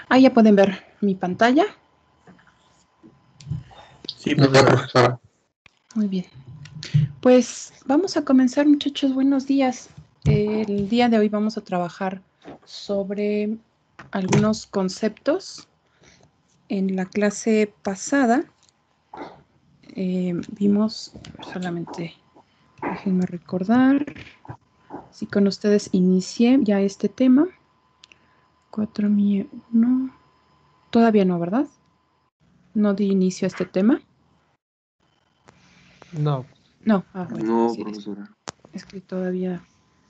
Ya pueden ver mi pantalla. Sí, profesora. Muy bien. Pues vamos a comenzar, muchachos. Buenos días. El día de hoy vamos a trabajar sobre algunos conceptos. En la clase pasada vimos, solamente déjenme recordar, si con ustedes inicié ya este tema. 4.1. Todavía no, ¿verdad? No di inicio a este tema. No. No, bueno, No, sí, profesora. es que todavía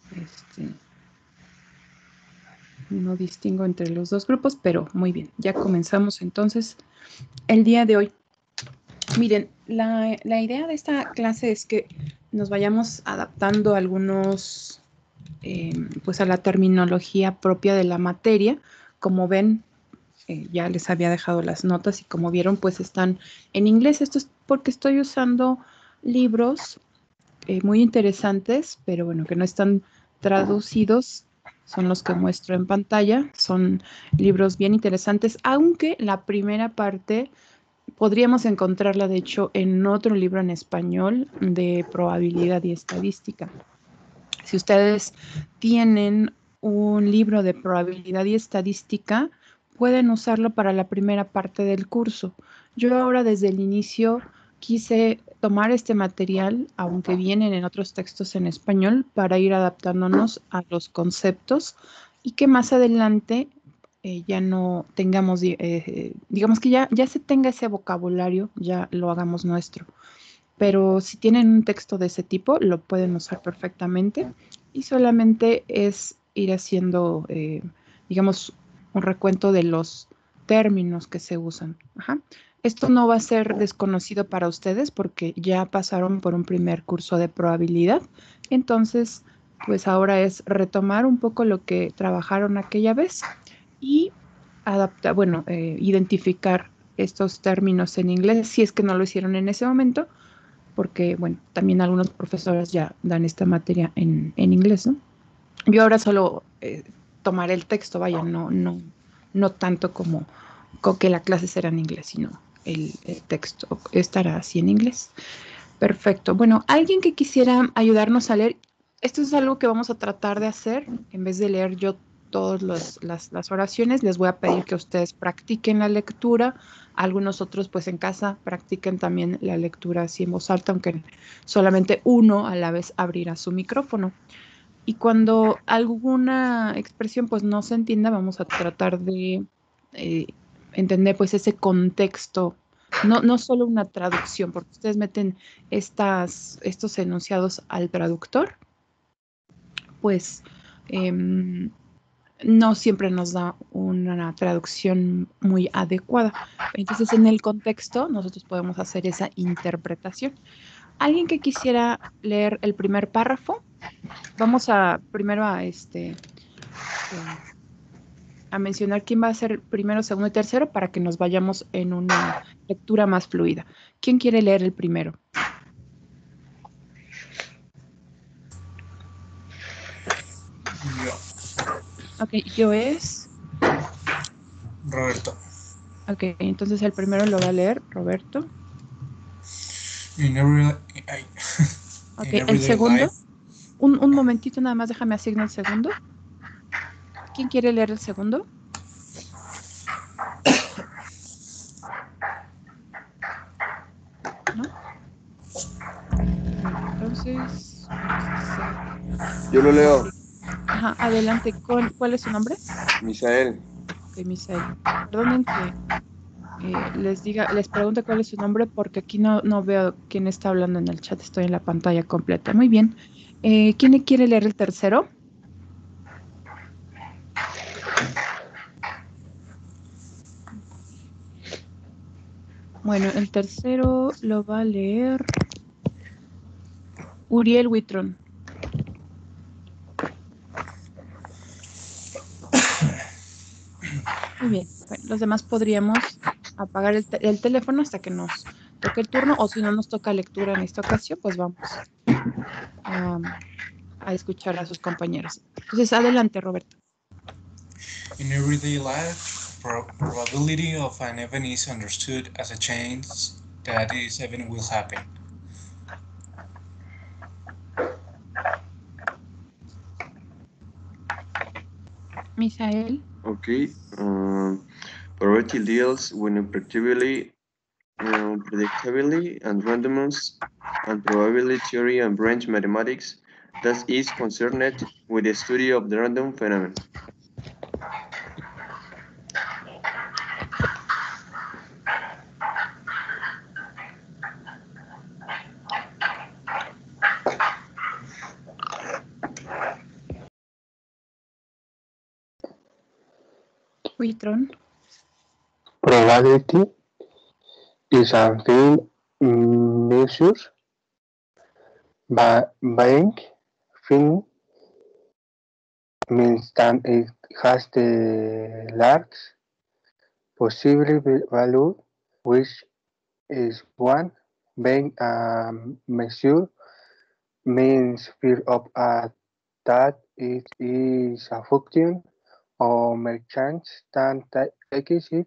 no distingo entre los dos grupos, pero muy bien, ya comenzamos entonces el día de hoy. Miren, la idea de esta clase es que nos vayamos adaptando algunos, pues a la terminología propia de la materia. Como ven, ya les había dejado las notas y como vieron, pues están en inglés. Esto es porque estoy usando libros muy interesantes, pero bueno, que no están traducidos, son los que muestro en pantalla. Son libros bien interesantes, aunque la primera parte podríamos encontrarla, de hecho, en otro libro en español de probabilidad y estadística. Si ustedes tienen un libro de probabilidad y estadística, pueden usarlo para la primera parte del curso. Yo ahora desde el inicio quise tomar este material, aunque vienen en otros textos en español, para ir adaptándonos a los conceptos y que más adelante ya no tengamos, digamos que ya se tenga ese vocabulario, ya lo hagamos nuestro. Pero si tienen un texto de ese tipo, lo pueden usar perfectamente y solamente es ir haciendo, digamos, un recuento de los términos que se usan. Ajá. Esto no va a ser desconocido para ustedes porque ya pasaron por un primer curso de probabilidad. Entonces, pues ahora es retomar un poco lo que trabajaron aquella vez y adaptar, bueno, identificar estos términos en inglés si es que no lo hicieron en ese momento, porque, bueno, también algunos profesores ya dan esta materia en inglés, ¿no? Yo ahora solo tomaré el texto, vaya, no tanto como que la clase será en inglés, sino el texto estará así en inglés. Perfecto. Bueno, alguien que quisiera ayudarnos a leer, esto es algo que vamos a tratar de hacer, en vez de leer yo todas las oraciones, les voy a pedir que ustedes practiquen la lectura, algunos otros pues en casa practiquen también la lectura así en voz alta, aunque solamente uno a la vez abrirá su micrófono. Y cuando alguna expresión pues no se entienda, vamos a tratar de eh, entender pues ese contexto, no solo una traducción, porque ustedes meten estos enunciados al traductor, pues no siempre nos da una traducción muy adecuada. Entonces, en el contexto, nosotros podemos hacer esa interpretación. ¿Alguien que quisiera leer el primer párrafo? Vamos primero a mencionar quién va a ser primero, segundo y tercero para que nos vayamos en una lectura más fluida. ¿Quién quiere leer el primero? Yo. Ok, yo es. Roberto. Ok, entonces el primero lo va a leer Roberto. In every, Ok, in el everyday segundo. life. Un momentito nada más, déjame asignar el segundo. ¿Quién quiere leer el segundo? ¿No? Bueno, entonces vamos a hacer. Yo lo leo. Ajá, adelante. ¿Cuál es su nombre? Misael. Ok, Misael. Perdonen que les pregunto cuál es su nombre porque aquí no veo quién está hablando en el chat. Estoy en la pantalla completa. Muy bien. ¿Quién quiere leer el tercero? Bueno, el tercero lo va a leer Uriel Huitrón. Muy bien. Bueno, los demás podríamos apagar el teléfono hasta que nos toque el turno, o si no nos toca lectura en esta ocasión, pues vamos a escuchar a sus compañeros. Entonces, adelante, Roberto. In everyday life, probability of an event is understood as a chance that this event will happen. Misael. Okay. Probability deals with predictability, and randomness, and probability theory and branch mathematics that is concerned with the study of the random phenomenon. Huitron. Probability is a field measured by being field means that it has the large possible value, which is one. Being measured means fear of that it is a function or merchant that takes it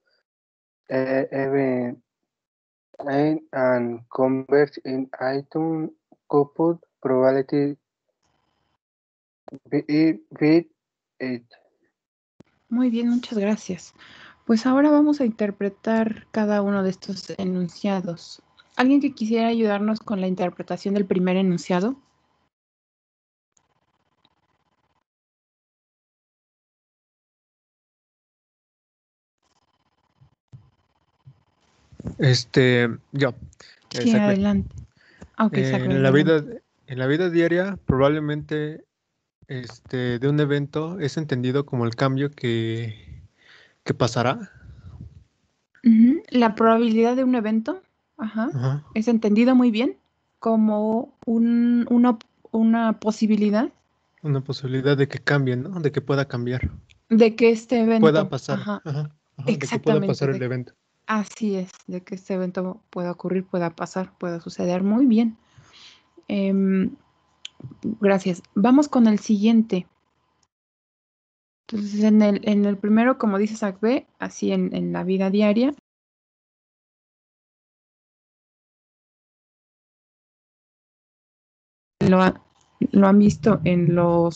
even and converts in item coupled probability with it. Muy bien, muchas gracias. Pues ahora vamos a interpretar cada uno de estos enunciados. ¿Alguien que quisiera ayudarnos con la interpretación del primer enunciado? Yo. Sí, adelante. Okay, en la vida diaria, probablemente de un evento es entendido como el cambio que pasará. La probabilidad de un evento, es entendido muy bien como una posibilidad. Una posibilidad de que cambie, ¿no? De que pueda cambiar. De que este evento pueda pasar. Exactamente, de que pueda pasar el evento. Así es, de que este evento pueda ocurrir, pueda pasar, pueda suceder. Muy bien. Gracias. Vamos con el siguiente. Entonces, en el primero, como dice Sacbe, así en la vida diaria. Lo han visto en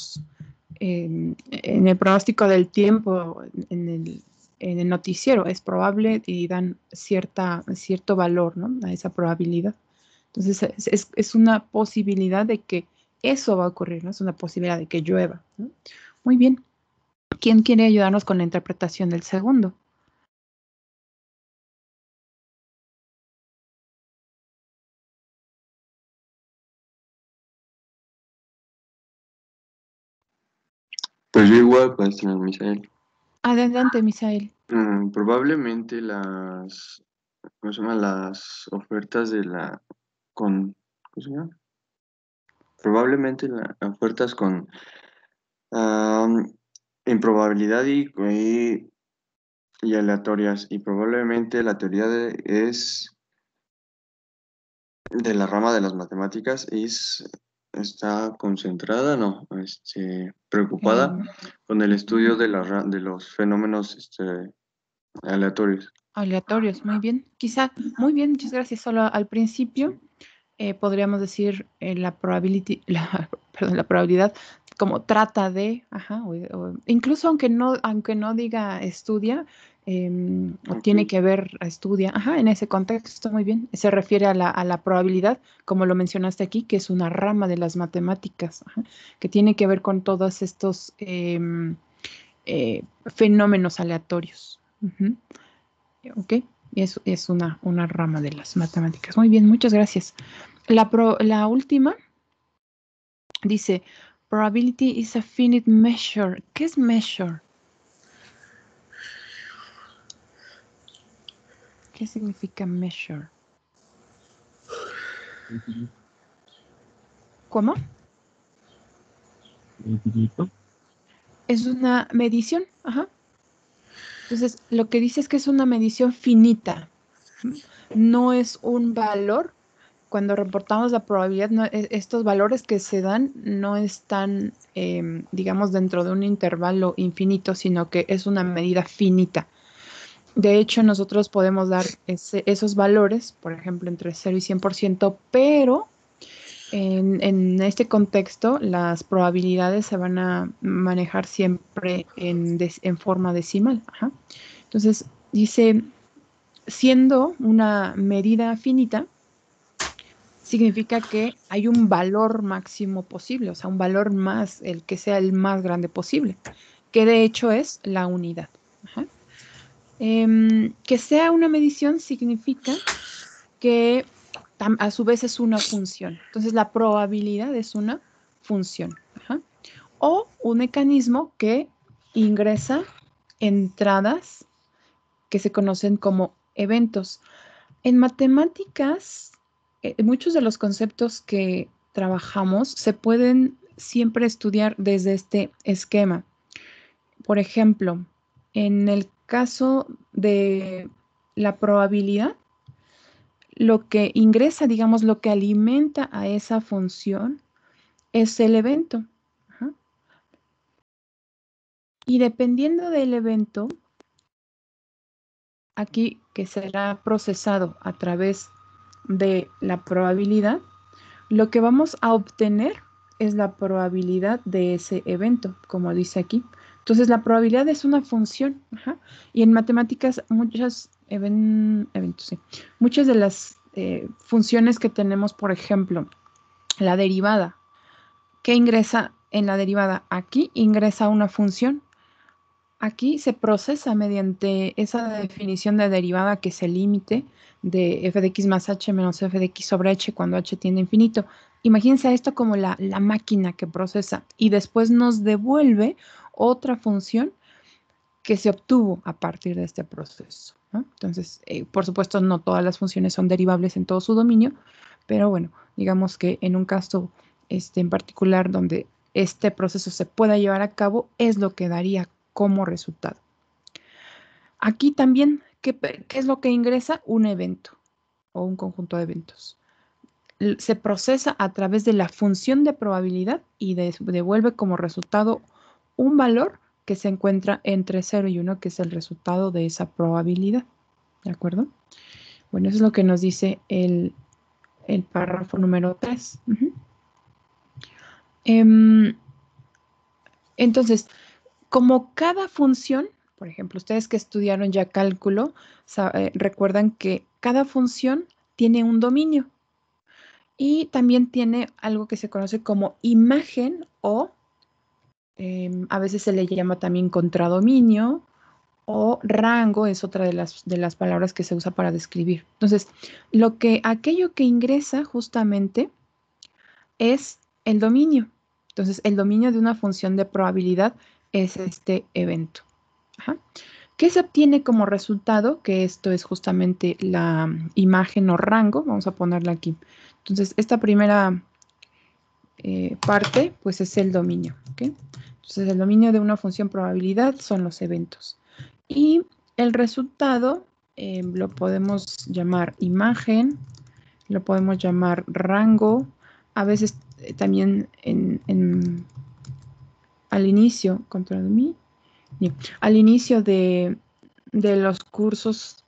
el pronóstico del tiempo, en el noticiero. Es probable y dan cierto valor, ¿no? A esa probabilidad. Entonces, es una posibilidad de que eso va a ocurrir, ¿no? Es una posibilidad de que llueva, ¿no? Muy bien. ¿Quién quiere ayudarnos con la interpretación del segundo? Pues yo igual, pues, Misael. Adelante, Misael. Probablemente las ofertas de ¿cómo se llama? Probablemente las ofertas con improbabilidad y aleatorias, y probablemente la teoría es de la rama de las matemáticas está concentrada, no, preocupada con el estudio de los fenómenos aleatorios. Aleatorios, muy bien. Quizá, muy bien, muchas gracias. Solo al principio podríamos decir la probabilidad como trata de, incluso aunque no diga estudia, o tiene que ver, estudia, en ese contexto, muy bien. Se refiere a la probabilidad, como lo mencionaste aquí, que es una rama de las matemáticas, que tiene que ver con todos estos fenómenos aleatorios. Ok, es una rama de las matemáticas. Muy bien, muchas gracias. La última dice, probability is a finite measure. ¿Qué es measure? ¿Qué significa measure? ¿Cómo? Es una medición, Entonces, lo que dice es que es una medición finita. No es un valor cuando reportamos la probabilidad, estos valores que se dan no están, digamos, dentro de un intervalo infinito, sino que es una medida finita. De hecho, nosotros podemos dar esos valores, por ejemplo, entre 0 y 100%, pero en este contexto las probabilidades se van a manejar siempre en forma decimal. Ajá. Entonces, dice, siendo una medida finita, significa que hay un valor máximo posible, o sea, un valor más, el que sea el más grande posible, que de hecho es la unidad. Ajá. Que sea una medición significa que a su vez es una función. Entonces, la probabilidad es una función. Ajá. O un mecanismo que ingresa entradas que se conocen como eventos. En matemáticas, muchos de los conceptos que trabajamos se pueden siempre estudiar desde este esquema. Por ejemplo, en el caso de la probabilidad, lo que ingresa, digamos, lo que alimenta a esa función es el evento. Ajá. Y dependiendo del evento, aquí que será procesado a través de la probabilidad, lo que vamos a obtener es la probabilidad de ese evento, como dice aquí. Entonces, la probabilidad es una función. Ajá. Y en matemáticas, muchas de las funciones que tenemos, por ejemplo, la derivada, ¿qué ingresa en la derivada? Aquí ingresa una función. Aquí se procesa mediante esa definición de derivada que es el límite de f de x más h menos f de x sobre h cuando h tiende a infinito. Imagínense esto como la máquina que procesa y después nos devuelve otra función que se obtuvo a partir de este proceso, ¿no? Entonces, por supuesto, no todas las funciones son derivables en todo su dominio, pero bueno, digamos que en un caso en particular donde este proceso se pueda llevar a cabo, es lo que daría como resultado. Aquí también, ¿qué es lo que ingresa? Un evento o un conjunto de eventos. Se procesa a través de la función de probabilidad y devuelve como resultado un valor que se encuentra entre 0 y 1, que es el resultado de esa probabilidad. ¿De acuerdo? Bueno, eso es lo que nos dice el párrafo número 3. Entonces, como cada función, por ejemplo, ustedes que estudiaron ya cálculo, recuerdan que cada función tiene un dominio y también tiene algo que se conoce como imagen o a veces se le llama también contradominio o rango, es otra de las palabras que se usa para describir. Entonces, aquello que ingresa justamente es el dominio. Entonces, el dominio de una función de probabilidad es este evento. Ajá. ¿Qué se obtiene como resultado? Que esto es justamente la imagen o rango. Vamos a ponerla aquí. Entonces, esta primera parte, pues es el dominio. ¿Okay? Entonces, el dominio de una función probabilidad son los eventos. Y el resultado lo podemos llamar imagen, lo podemos llamar rango, a veces también al inicio, al inicio de los cursos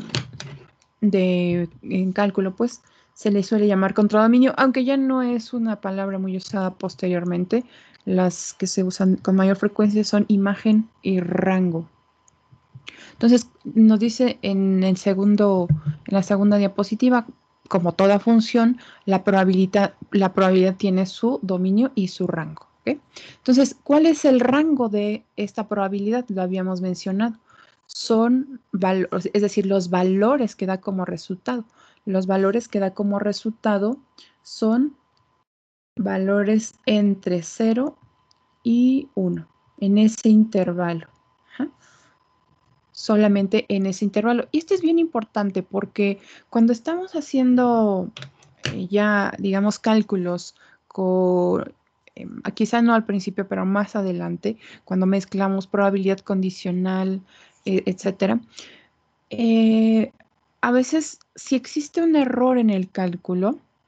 en cálculo, pues se le suele llamar contradominio, aunque ya no es una palabra muy usada posteriormente. Las que se usan con mayor frecuencia son imagen y rango. Entonces, nos dice en la segunda diapositiva, como toda función, la probabilidad tiene su dominio y su rango. ¿Okay? Entonces, ¿cuál es el rango de esta probabilidad? Lo habíamos mencionado. Son valores, es decir, los valores que da como resultado. Los valores que da como resultado son valores entre 0 y 1, en ese intervalo. Ajá. Solamente en ese intervalo. Y esto es bien importante porque cuando estamos haciendo ya, digamos, cálculos quizá no al principio, pero más adelante, cuando mezclamos probabilidad condicional, etcétera, a veces si existe un error en el cálculo,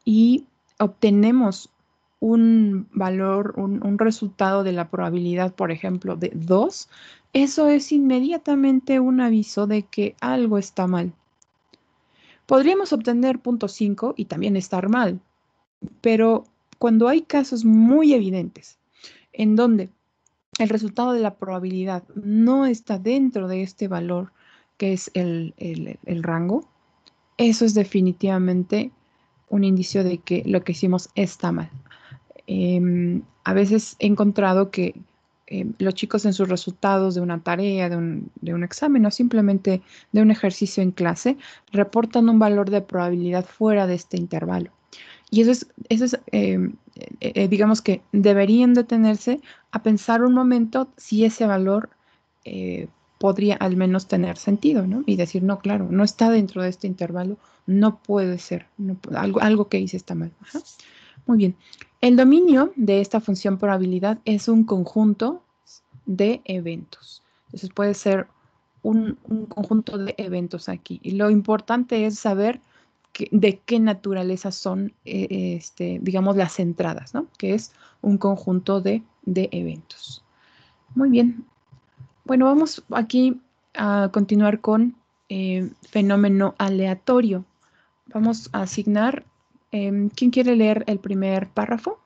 y obtenemos un valor, un resultado de la probabilidad, por ejemplo, de 2, eso es inmediatamente un aviso de que algo está mal. Podríamos obtener 0.5 y también estar mal, pero cuando hay casos muy evidentes en donde el resultado de la probabilidad no está dentro de este valor que es el rango, eso es definitivamente un indicio de que lo que hicimos está mal. A veces he encontrado que los chicos en sus resultados de una tarea, de un examen o simplemente de un ejercicio en clase, reportan un valor de probabilidad fuera de este intervalo. Y eso es digamos que deberían detenerse a pensar un momento si ese valor podría al menos tener sentido, ¿no? Y decir, no, claro, no está dentro de este intervalo, no puede ser, algo que hice está mal. Ajá. Muy bien. El dominio de esta función probabilidad es un conjunto de eventos. Entonces puede ser un conjunto de eventos aquí. Y lo importante es saber de qué naturaleza son, digamos, las entradas, ¿no? Que es un conjunto de eventos. Muy bien. Bueno, vamos aquí a continuar con fenómeno aleatorio. Vamos a asignar. ¿Quién quiere leer el primer párrafo?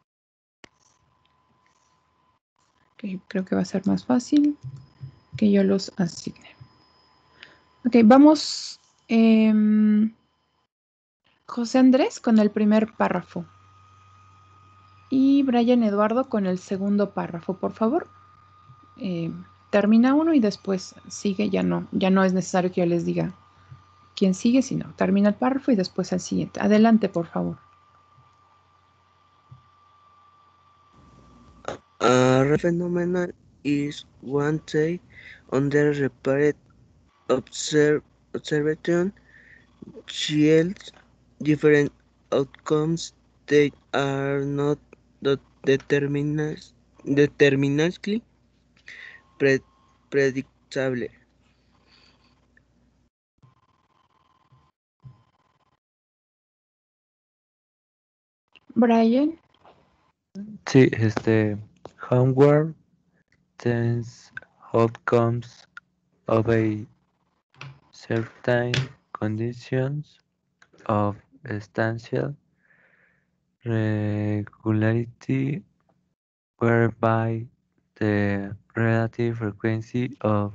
Okay, creo que va a ser más fácil que yo los asigne. Ok, vamos. José Andrés con el primer párrafo. Y Brian Eduardo con el segundo párrafo, por favor. Termina uno y después sigue. Ya no es necesario que yo les diga quién sigue, sino termina el párrafo y después el siguiente. Adelante, por favor. A phenomenon is one take under repeated observation yields different outcomes that are not deterministically predictable. Brian. Sí, homeward tends outcomes of a certain conditions of substantial regularity whereby the relative frequency of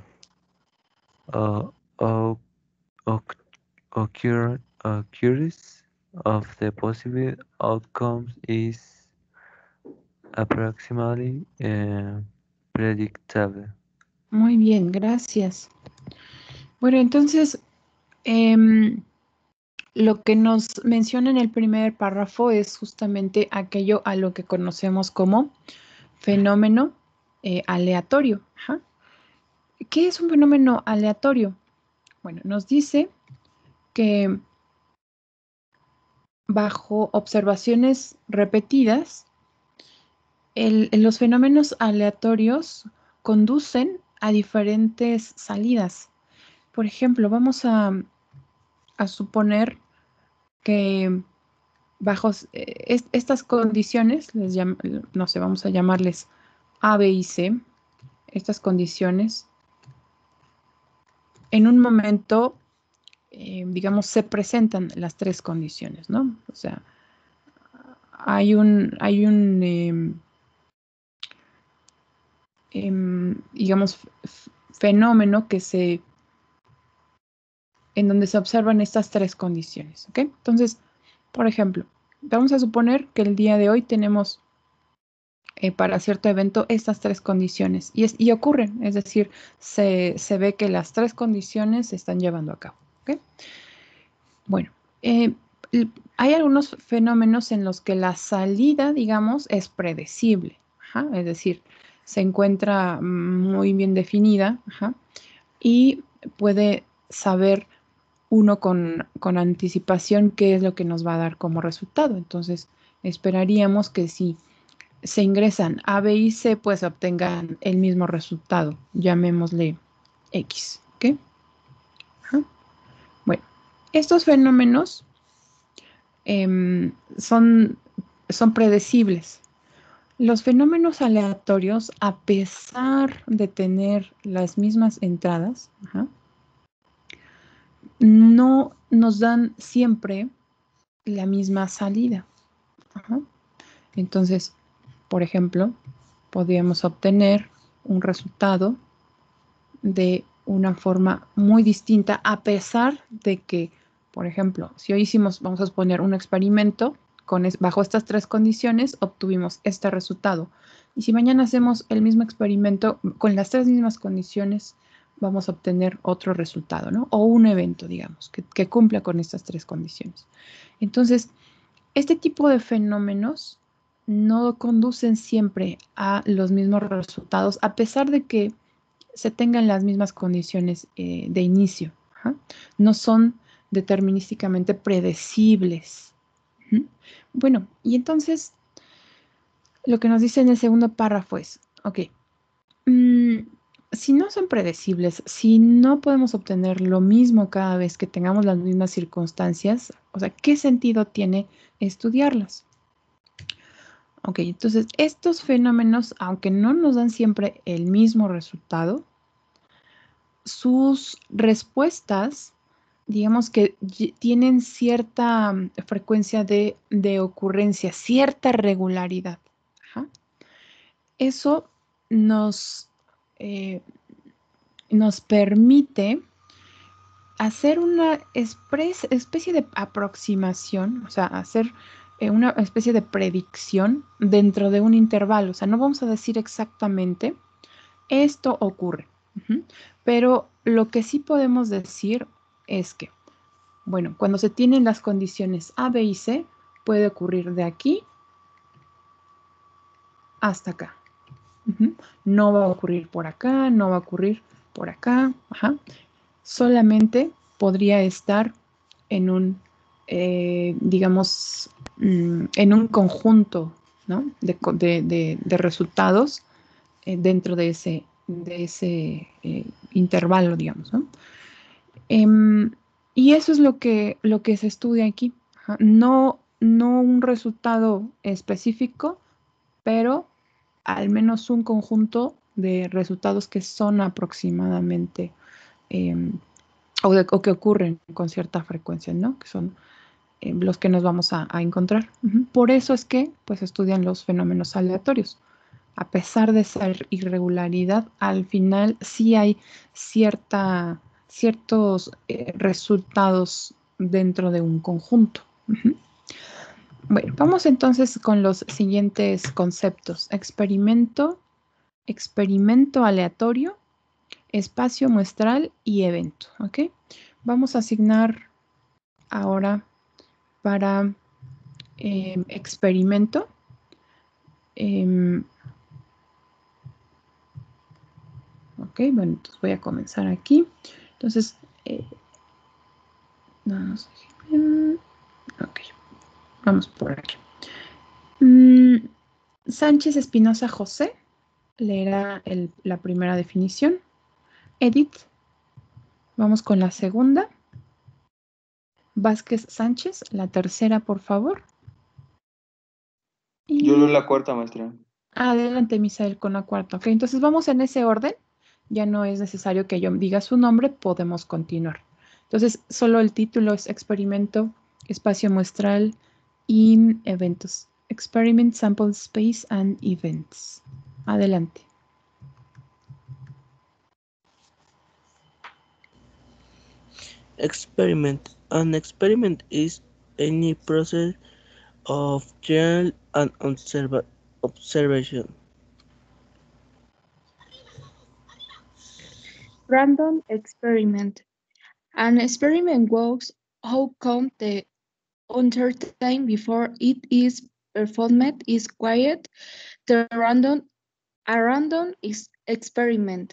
occurrence of the possible outcomes is approximately predictable. Muy bien, gracias. Bueno, entonces, lo que nos menciona en el primer párrafo es justamente aquello a lo que conocemos como fenómeno aleatorio. Ajá. ¿Qué es un fenómeno aleatorio? Bueno, nos dice que bajo observaciones repetidas, los fenómenos aleatorios conducen a diferentes salidas. Por ejemplo, vamos a suponer que bajo estas condiciones, no sé, vamos a llamarles A, B y C, estas condiciones, en un momento, digamos, se presentan las tres condiciones, ¿no? O sea, hay un digamos, fenómeno en donde se observan estas tres condiciones, ¿ok? Entonces, por ejemplo, vamos a suponer que el día de hoy tenemos para cierto evento estas tres condiciones y ocurren, es decir, se ve que las tres condiciones se están llevando a cabo, ¿ok? Bueno, hay algunos fenómenos en los que la salida, digamos, es predecible, ajá, es decir, se encuentra muy bien definida, ajá, y puede saber uno con anticipación qué es lo que nos va a dar como resultado. Entonces, esperaríamos que si se ingresan A, B y C, pues obtengan el mismo resultado, llamémosle X, ¿ok? Ajá. Bueno, estos fenómenos son predecibles. Los fenómenos aleatorios, a pesar de tener las mismas entradas, no nos dan siempre la misma salida. Entonces, por ejemplo, podríamos obtener un resultado de una forma muy distinta, a pesar de que, por ejemplo, si hoy hicimos, vamos a suponer, un experimento bajo estas tres condiciones, obtuvimos este resultado. Y si mañana hacemos el mismo experimento con las tres mismas condiciones, vamos a obtener otro resultado, ¿no? O un evento, digamos, que cumpla con estas tres condiciones. Entonces, este tipo de fenómenos no conducen siempre a los mismos resultados, a pesar de que se tengan las mismas condiciones de inicio. No son determinísticamente predecibles. Bueno, y entonces lo que nos dice en el segundo párrafo es, ok, si no son predecibles, si no podemos obtener lo mismo cada vez que tengamos las mismas circunstancias, o sea, ¿qué sentido tiene estudiarlas? Ok, entonces estos fenómenos, aunque no nos dan siempre el mismo resultado, sus respuestas, digamos que tienen cierta frecuencia de ocurrencia, cierta regularidad. Eso nos permite hacer una especie de aproximación, o sea, hacer una especie de predicción dentro de un intervalo. O sea, no vamos a decir exactamente esto ocurre, pero lo que sí podemos decir es que, bueno, cuando se tienen las condiciones A, B y C, puede ocurrir de aquí hasta acá. No va a ocurrir por acá, no va a ocurrir por acá. Solamente podría estar en un, digamos, en un conjunto, ¿no? de resultados dentro de ese intervalo, digamos, ¿no? Y eso es lo que se estudia aquí. No un resultado específico, pero al menos un conjunto de resultados que son aproximadamente o que ocurren con cierta frecuencia, ¿no? Que son los que nos vamos a encontrar. Por eso es que pues estudian los fenómenos aleatorios. A pesar de ser irregularidad, al final sí hay ciertos resultados dentro de un conjunto. Bueno, vamos entonces con los siguientes conceptos. Experimento aleatorio, espacio muestral y evento. ¿Ok? Vamos a asignar ahora para experimento. Ok, bueno, entonces voy a comenzar aquí. Entonces, ok, vamos por aquí. Sánchez Espinosa José leerá la primera definición. Edith, vamos con la segunda. Vázquez Sánchez, la tercera, por favor. Yo leo la cuarta, maestra. Adelante, Misael, con la cuarta. Ok, entonces vamos en ese orden. Ya no es necesario que yo diga su nombre, podemos continuar. Entonces, solo el título es experimento, espacio muestral y eventos. Experiment, sample space and events. Adelante. Experiment. An experiment is any process of trial and observation. Random experiment. An experiment works outcome the uncertain before it is performed is quiet. A random is experiment.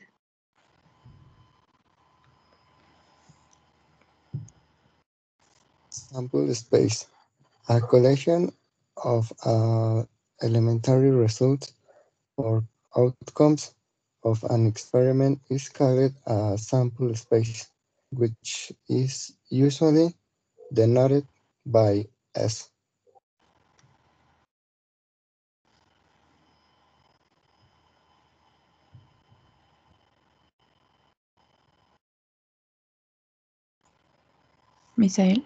Sample space. A collection of elementary results or outcomes of an experiment is called a sample space, which is usually denoted by S. Misael.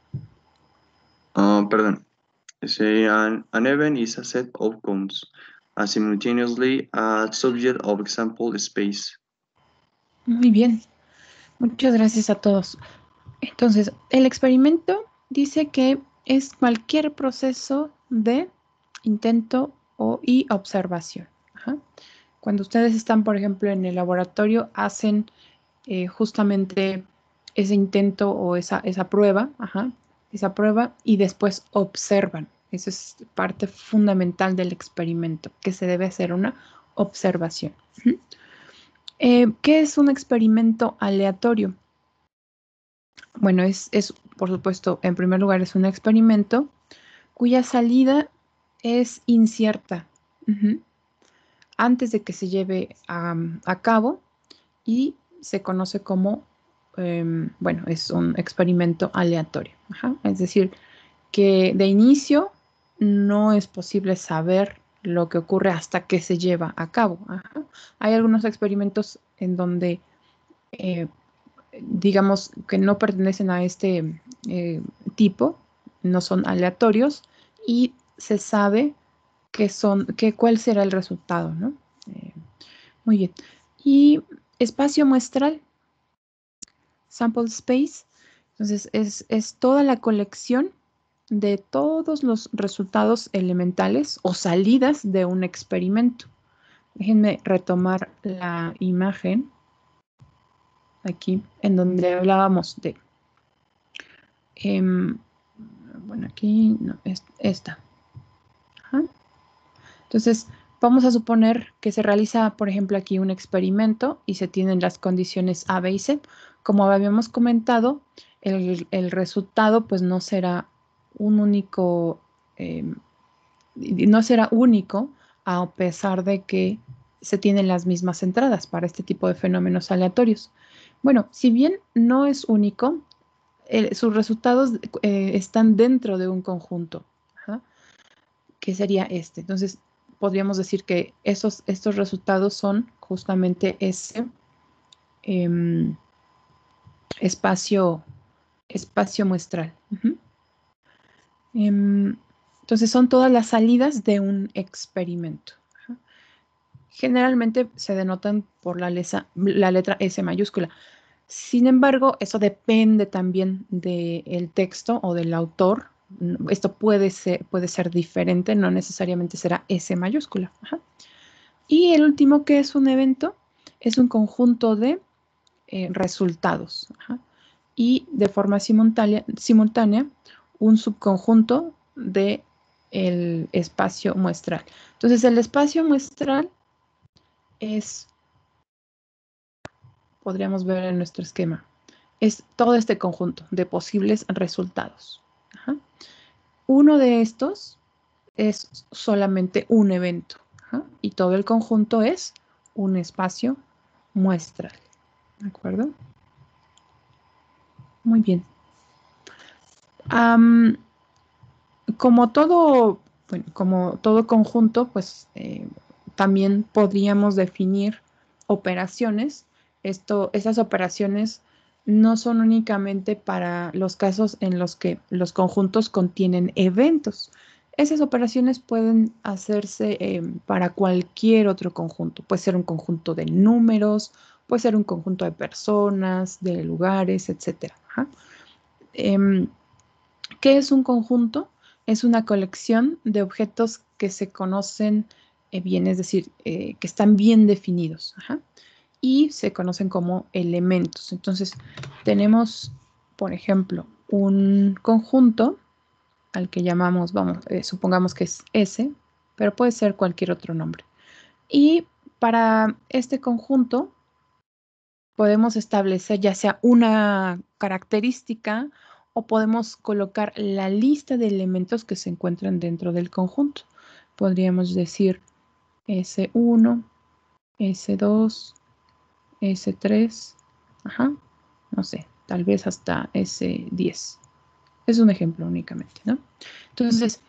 Perdón. Say an event is a set of outcomes simultaneously a subject of example space. Muy bien. Muchas gracias a todos. Entonces, el experimento dice que es cualquier proceso de intento y observación. Ajá. Cuando ustedes están, por ejemplo, en el laboratorio, hacen justamente ese intento o esa prueba, ajá, esa prueba, y después observan. Esa es parte fundamental del experimento, que se debe hacer una observación. Ujú. ¿Qué es un experimento aleatorio? Bueno, por supuesto, en primer lugar, es un experimento cuya salida es incierta. Ujú. Antes de que se lleve a cabo, y se conoce como, bueno, es un experimento aleatorio. Ajá. Es decir, que de inicio no es posible saber lo que ocurre hasta que se lleva a cabo. Ajá. Hay algunos experimentos en donde, digamos, que no pertenecen a este tipo, no son aleatorios, y se sabe cuál será el resultado, ¿no? Muy bien. Y espacio muestral, sample space, entonces es toda la colección de todos los resultados elementales o salidas de un experimento. Déjenme retomar la imagen aquí en donde hablábamos de, bueno, aquí no, esta. Ajá. Entonces, vamos a suponer que se realiza, por ejemplo, aquí un experimento y se tienen las condiciones A, B y C. Como habíamos comentado, el resultado pues no será un único, no será único a pesar de que se tienen las mismas entradas para este tipo de fenómenos aleatorios. Bueno, si bien no es único, sus resultados están dentro de un conjunto. Ajá. Que sería este. Entonces, podríamos decir que estos resultados son justamente ese espacio muestral. Ujú. Entonces, son todas las salidas de un experimento. Ajá. Generalmente se denotan por la letra S mayúscula. Sin embargo, eso depende también del texto o del autor. Esto puede ser diferente, no necesariamente será S mayúscula. Ajá. Y el último, que es un evento, es un conjunto de resultados. Ajá. Y de forma simultánea, un subconjunto de el espacio muestral. Entonces, el espacio muestral es, podríamos ver en nuestro esquema, es todo este conjunto de posibles resultados. Ajá. Uno de estos es solamente un evento. Ajá. Y todo el conjunto es un espacio muestral. ¿De acuerdo? Muy bien. Como todo conjunto, pues también podríamos definir operaciones. Esas operaciones no son únicamente para los casos en los que los conjuntos contienen eventos. Esas operaciones pueden hacerse para cualquier otro conjunto. Puede ser un conjunto de números, puede ser un conjunto de personas, de lugares, etc. ¿Qué es un conjunto? Es una colección de objetos que se conocen bien, es decir, que están bien definidos. Ajá. Y se conocen como elementos. Entonces, tenemos, por ejemplo, un conjunto al que llamamos, supongamos que es S, pero puede ser cualquier otro nombre. Y para este conjunto podemos establecer ya sea una característica o podemos colocar la lista de elementos que se encuentran dentro del conjunto. Podríamos decir S1, S2, S3, ajá, no sé, tal vez hasta S10. Es un ejemplo únicamente, ¿no? Entonces,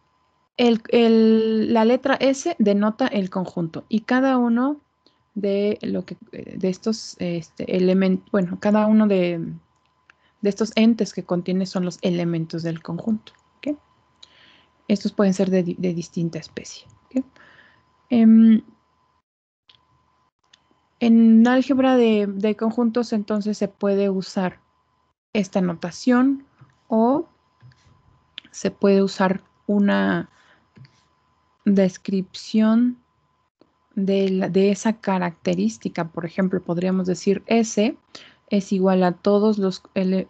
la letra S denota el conjunto y cada uno de estos elementos, bueno, cada uno de estos entes que contiene son los elementos del conjunto. ¿Okay? Estos pueden ser de distinta especie. ¿Okay? En álgebra de conjuntos, entonces, se puede usar esta notación o se puede usar una descripción de esa característica. Por ejemplo, podríamos decir S es igual a todos los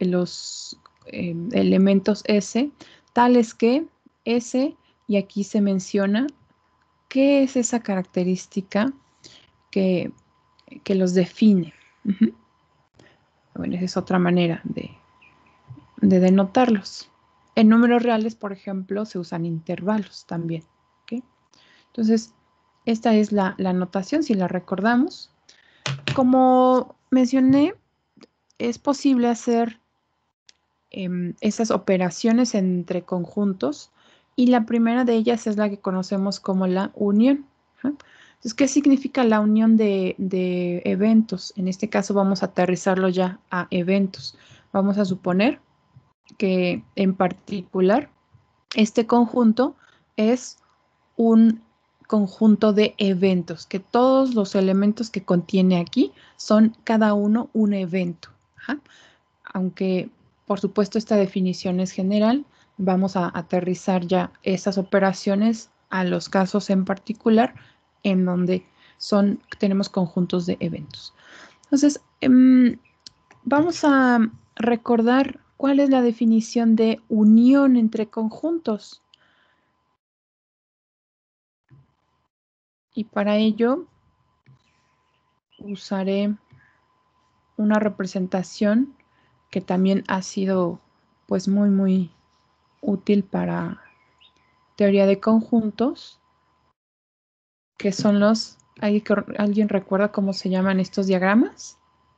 elementos S, tales que S, y aquí se menciona qué es esa característica que los define. Bueno, esa es otra manera de denotarlos. En números reales, por ejemplo, se usan intervalos también. ¿Okay? Entonces, esta es la notación, si la recordamos. Como mencioné, es posible hacer esas operaciones entre conjuntos y la primera de ellas es la que conocemos como la unión. Entonces, ¿qué significa la unión de eventos? En este caso vamos a aterrizarlo ya a eventos. Vamos a suponer que en particular este conjunto es un conjunto de eventos, que todos los elementos que contiene aquí son cada uno un evento. Aunque, por supuesto, esta definición es general, vamos a aterrizar ya esas operaciones a los casos en particular en donde tenemos conjuntos de eventos. Entonces, vamos a recordar cuál es la definición de unión entre conjuntos. Y para ello usaré una representación que también ha sido pues muy útil para teoría de conjuntos, que son ¿alguien recuerda cómo se llaman estos diagramas?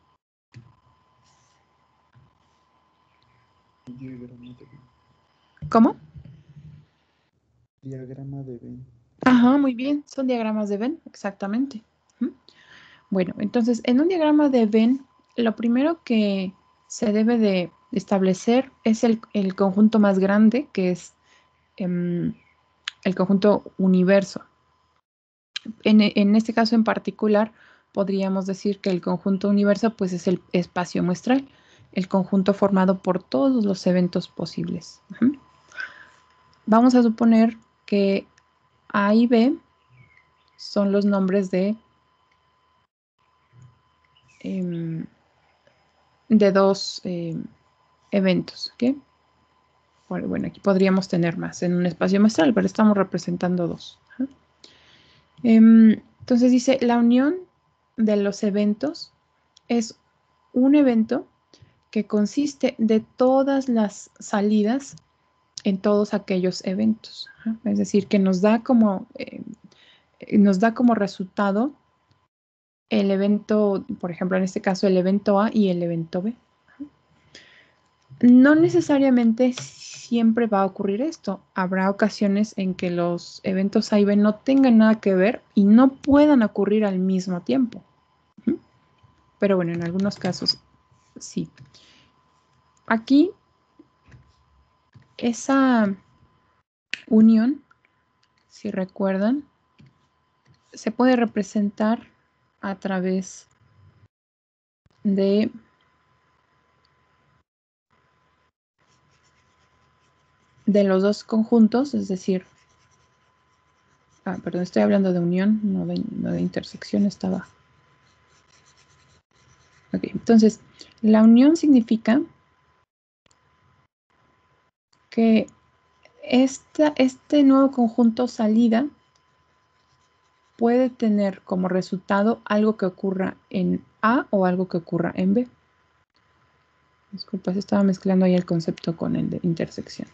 ¿Cómo? Diagrama de Venn. Ajá, muy bien, son diagramas de Venn, exactamente. Bueno, entonces, en un diagrama de Venn, lo primero que se debe de establecer es el conjunto más grande, que es el conjunto universo. En este caso en particular, podríamos decir que el conjunto universo pues, es el espacio muestral, el conjunto formado por todos los eventos posibles. Vamos a suponer que A y B son los nombres de dos eventos. ¿Okay? Bueno, aquí podríamos tener más en un espacio muestral, pero estamos representando dos. Entonces dice, la unión de los eventos es un evento que consiste de todas las salidas en todos aquellos eventos. Es decir, que nos da como resultado el evento, por ejemplo, en este caso, el evento A y el evento B. No necesariamente siempre va a ocurrir esto. Habrá ocasiones en que los eventos A y B no tengan nada que ver y no puedan ocurrir al mismo tiempo. Pero bueno, en algunos casos sí. Aquí, esa unión, si recuerdan, se puede representar a través de los dos conjuntos, es decir, perdón, estoy hablando de unión, no de intersección, estaba. Ok, entonces, la unión significa que este nuevo conjunto salida puede tener como resultado algo que ocurra en A o algo que ocurra en B. Disculpa, se estaba mezclando ahí el concepto con el de intersección.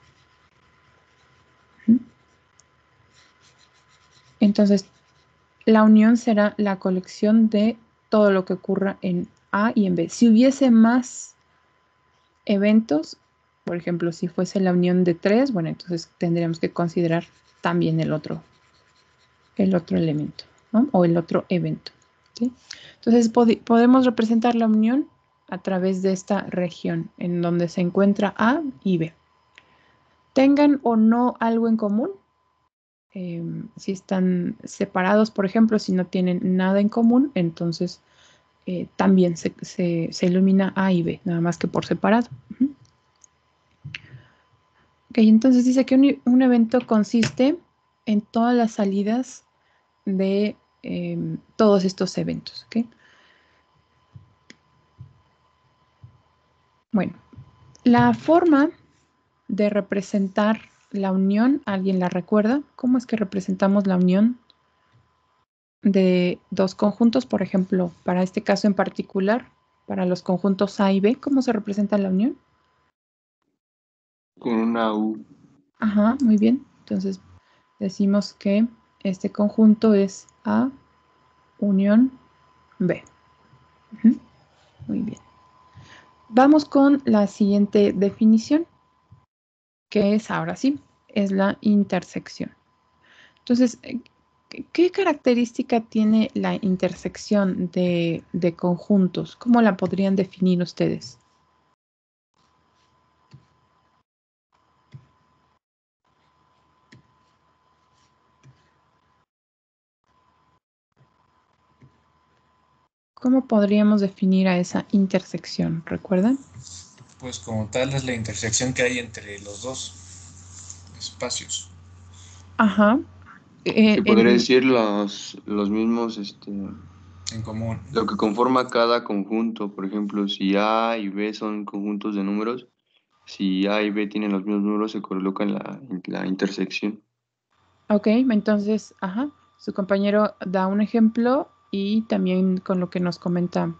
Entonces, la unión será la colección de todo lo que ocurra en A y en B. Si hubiese más eventos, Por ejemplo, si fuese la unión de 3, bueno, entonces tendríamos que considerar también el otro elemento, ¿no? O el otro evento. ¿Sí? Entonces podemos representar la unión a través de esta región en donde se encuentra A y B. Tengan o no algo en común. Si están separados, por ejemplo, si no tienen nada en común, entonces también se ilumina A y B, nada más que por separado. Ok, entonces dice que un evento consiste en todas las salidas de todos estos eventos. ¿Okay? Bueno, la forma de representar la unión, ¿alguien la recuerda? ¿Cómo es que representamos la unión de dos conjuntos? Por ejemplo, para este caso en particular, para los conjuntos A y B, ¿cómo se representa la unión? Con una U. Ajá, muy bien. Entonces decimos que este conjunto es A unión B. Muy bien. Vamos con la siguiente definición, que es, ahora sí, es la intersección. Entonces, ¿qué característica tiene la intersección de conjuntos? ¿Cómo la podrían definir ustedes? ¿Cómo podríamos definir a esa intersección? ¿Recuerdan? Pues como tal es la intersección que hay entre los dos espacios. Ajá. Se podría decir los mismos, En común. lo que conforma cada conjunto. Por ejemplo, si A y B son conjuntos de números, si A y B tienen los mismos números, se coloca en la intersección. Ok, entonces, ajá, su compañero da un ejemplo y también con lo que nos comenta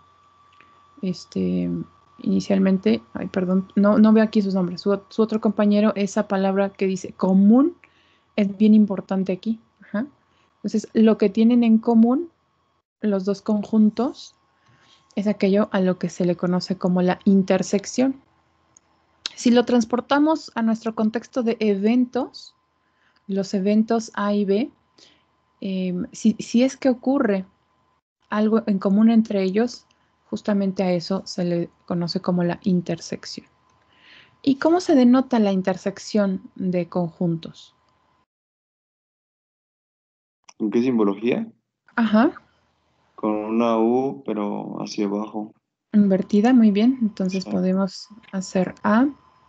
inicialmente, ay, perdón, no veo aquí sus nombres, su otro compañero, esa palabra que dice común es bien importante aquí. Ajá. Entonces, lo que tienen en común los dos conjuntos es aquello a lo que se le conoce como la intersección. Si lo transportamos a nuestro contexto de eventos, los eventos A y B, si es que ocurre algo en común entre ellos, justamente a eso se le conoce como la intersección. ¿Y cómo se denota la intersección de conjuntos? ¿En qué simbología? Ajá, Con una U, pero hacia abajo. invertida, muy bien. Entonces Sí. podemos hacer A,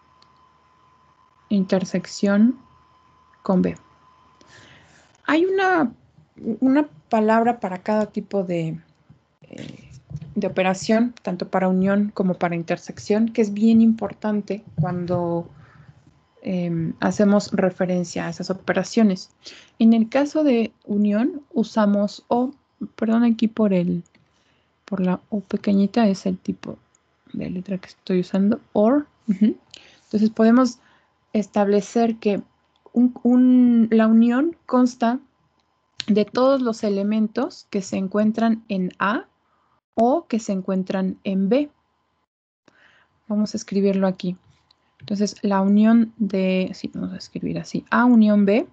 intersección con B. Hay una palabra para cada tipo de operación, tanto para unión como para intersección, que es bien importante cuando hacemos referencia a esas operaciones. En el caso de unión, usamos O, perdón, aquí por la O pequeñita es el tipo de letra que estoy usando, OR. Entonces podemos establecer que la unión consta de todos los elementos que se encuentran en A o que se encuentran en B. Vamos a escribirlo aquí. Entonces, la unión de, sí, vamos a escribir así, A unión B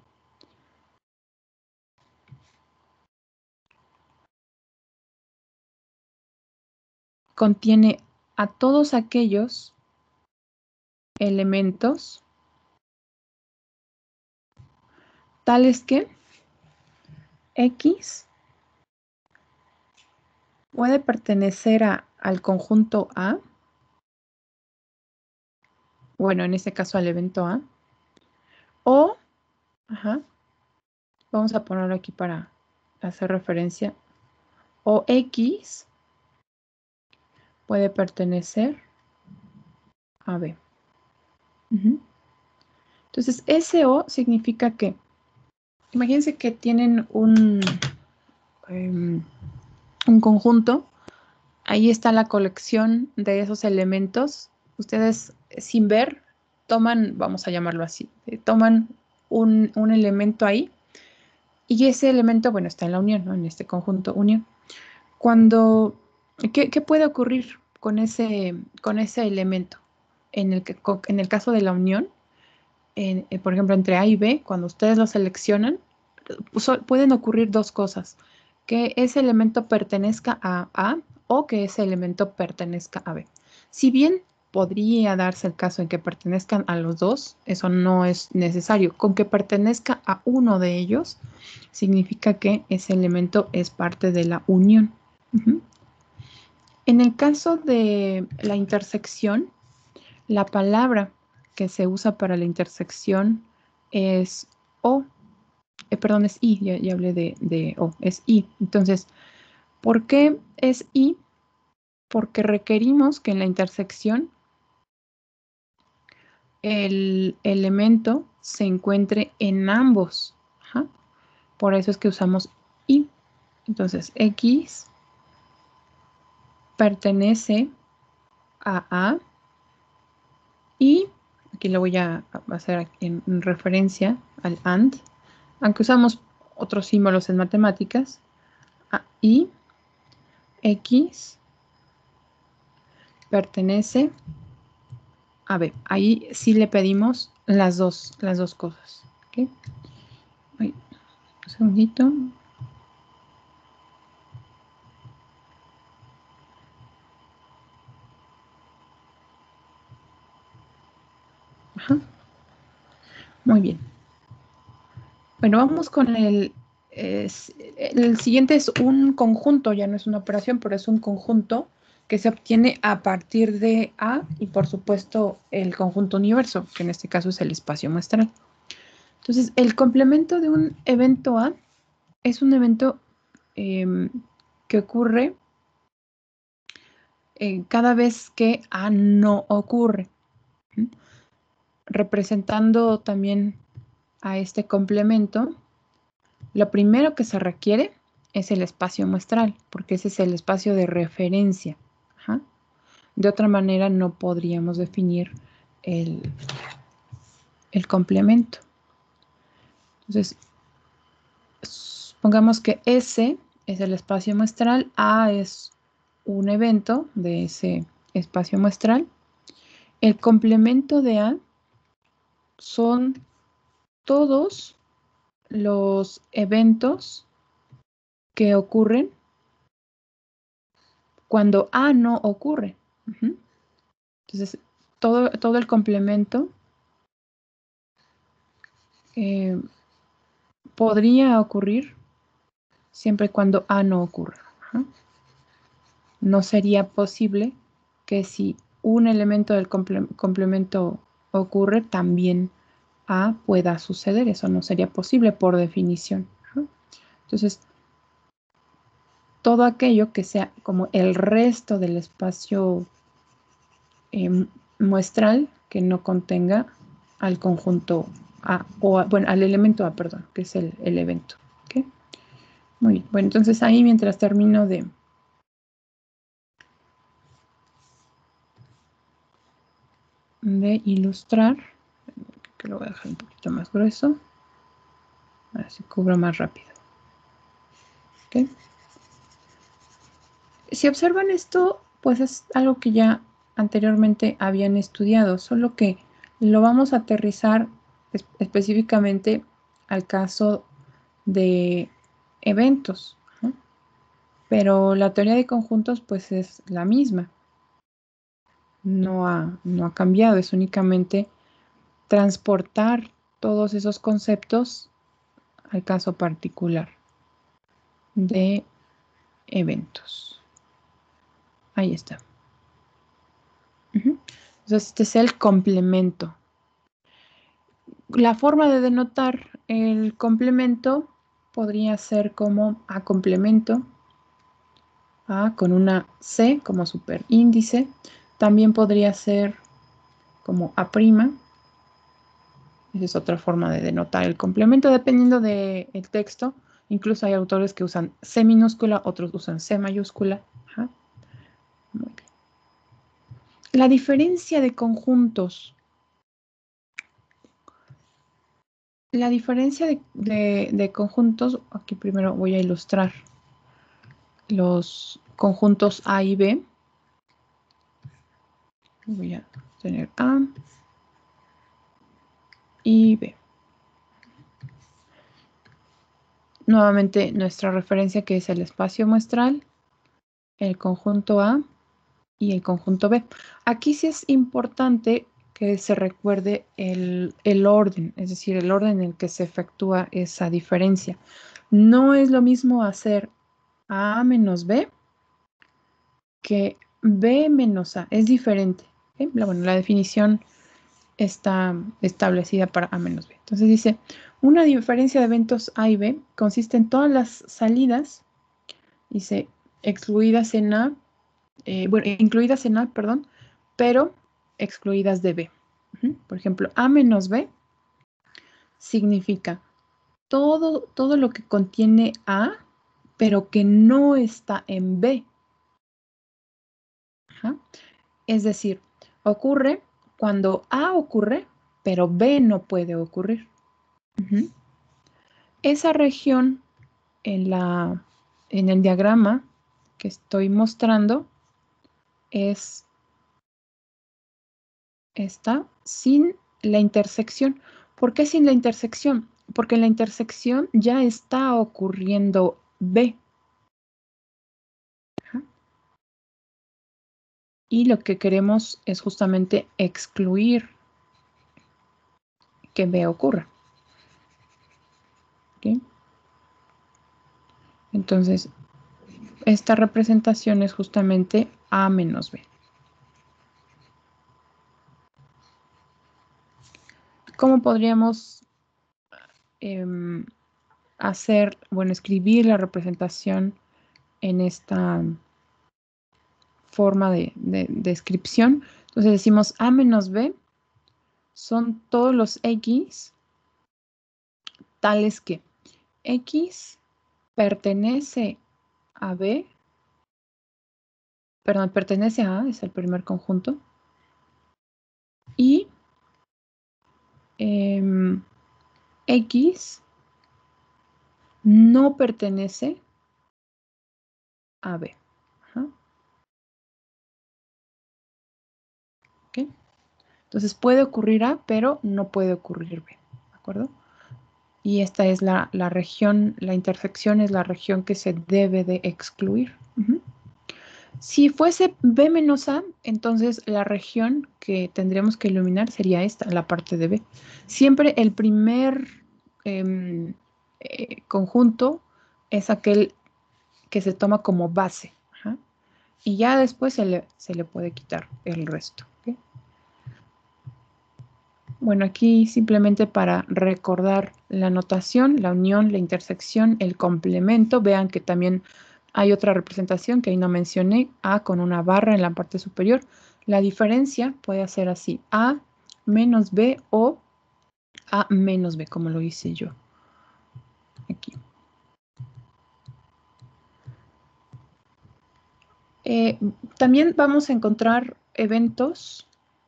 contiene a todos aquellos elementos tales que X puede pertenecer al conjunto A, bueno, en este caso al evento A, o, vamos a ponerlo aquí para hacer referencia, o X puede pertenecer a B. Entonces, SO significa que, imagínense que tienen un conjunto, ahí está la colección de esos elementos. Ustedes, sin ver, toman, vamos a llamarlo así, toman un elemento ahí y ese elemento, bueno, está en la unión, ¿no? En este conjunto unión. ¿Qué puede ocurrir con ese elemento? en el caso de la unión, por ejemplo, entre A y B, cuando ustedes lo seleccionan, pueden ocurrir dos cosas. Que ese elemento pertenezca a A o que ese elemento pertenezca a B. Si bien podría darse el caso en que pertenezcan a los dos, eso no es necesario. Con que pertenezca a uno de ellos, significa que ese elemento es parte de la unión. En el caso de la intersección, la palabra que se usa para la intersección es O. Perdón, es I, ya hablé de O, es I. Entonces, ¿por qué es I? Porque requerimos que en la intersección el elemento se encuentre en ambos. Ajá. Por eso es que usamos I. Entonces, X pertenece a A y aquí lo voy a hacer en referencia al AND, aunque usamos otros símbolos en matemáticas, y X pertenece a B. Ahí sí le pedimos las dos cosas. ¿Okay? Un segundito. Ajá. Muy bien. Bueno, vamos con el siguiente. Es un conjunto, ya no es una operación, pero es un conjunto que se obtiene a partir de A y por supuesto el conjunto universo, que en este caso es el espacio muestral. Entonces, el complemento de un evento A es un evento que ocurre cada vez que A no ocurre, representando también a este complemento. Lo primero que se requiere es el espacio muestral, porque ese es el espacio de referencia. Ajá. De otra manera no podríamos definir el complemento. Entonces, supongamos que S es el espacio muestral, A es un evento de ese espacio muestral. El complemento de A son todos los eventos que ocurren cuando A no ocurre. Entonces, todo el complemento podría ocurrir siempre y cuando A no ocurra. No sería posible que si un elemento del complemento ocurre, también A pueda suceder. Eso no sería posible por definición. Entonces, todo aquello que sea como el resto del espacio muestral que no contenga al conjunto A, bueno, al elemento A, perdón, que es el evento. ¿Okay? Muy bien. Bueno, entonces ahí mientras termino de ilustrar, que lo voy a dejar un poquito más grueso, a ver si cubro más rápido. ¿Okay? Si observan esto, pues es algo que ya anteriormente habían estudiado, solo que lo vamos a aterrizar específicamente al caso de eventos, ¿no? Pero la teoría de conjuntos pues es la misma. No ha cambiado, es únicamente transportar todos esos conceptos al caso particular de eventos. Ahí está. Entonces, este es el complemento. La forma de denotar el complemento podría ser como A complemento, A con una C como superíndice. También podría ser como A'. Esa es otra forma de denotar el complemento, dependiendo del texto. Incluso hay autores que usan C minúscula, otros usan C mayúscula. Ajá. Muy bien. La diferencia de conjuntos. La diferencia de conjuntos, aquí primero voy a ilustrar los conjuntos A y B. Voy a tener A y B. Nuevamente nuestra referencia que es el espacio muestral, el conjunto A y el conjunto B. Aquí sí es importante que se recuerde el orden, es decir, el orden en el que se efectúa esa diferencia. No es lo mismo hacer A menos B que B menos A, es diferente. ¿Okay? Bueno, la definición está establecida para A menos B. Entonces dice, una diferencia de eventos A y B consiste en todas las salidas, dice, excluidas en A, incluidas en A, perdón, pero excluidas de B. Por ejemplo, A menos B significa todo lo que contiene A, pero que no está en B. Ajá. Es decir, ocurre cuando A ocurre, pero B no puede ocurrir. Esa región en el diagrama que estoy mostrando está sin la intersección. ¿Por qué sin la intersección? Porque en la intersección ya está ocurriendo B. Ajá. Y lo que queremos es justamente excluir que B ocurra. ¿Okay? Entonces, esta representación es justamente A menos B. ¿Cómo podríamos escribir la representación en esta forma de descripción? Entonces decimos A menos B son todos los X tales que X pertenece a B, perdón, pertenece a A, es el primer conjunto, y X no pertenece a B. Ajá. ¿Okay? Entonces puede ocurrir A, pero no puede ocurrir B. ¿De acuerdo? Y esta es la región, la intersección es la región que se debe de excluir. Si fuese B menos A, entonces la región que tendríamos que iluminar sería esta, la parte de B. Siempre el primer conjunto es aquel que se toma como base. Ajá. Y ya después se le puede quitar el resto. ¿Okay? Bueno, aquí simplemente para recordar la notación, la unión, la intersección, el complemento. Vean que también hay otra representación que ahí no mencioné, A con una barra en la parte superior. La diferencia puede ser así, A menos B o A menos B, como lo hice yo aquí. También vamos a encontrar eventos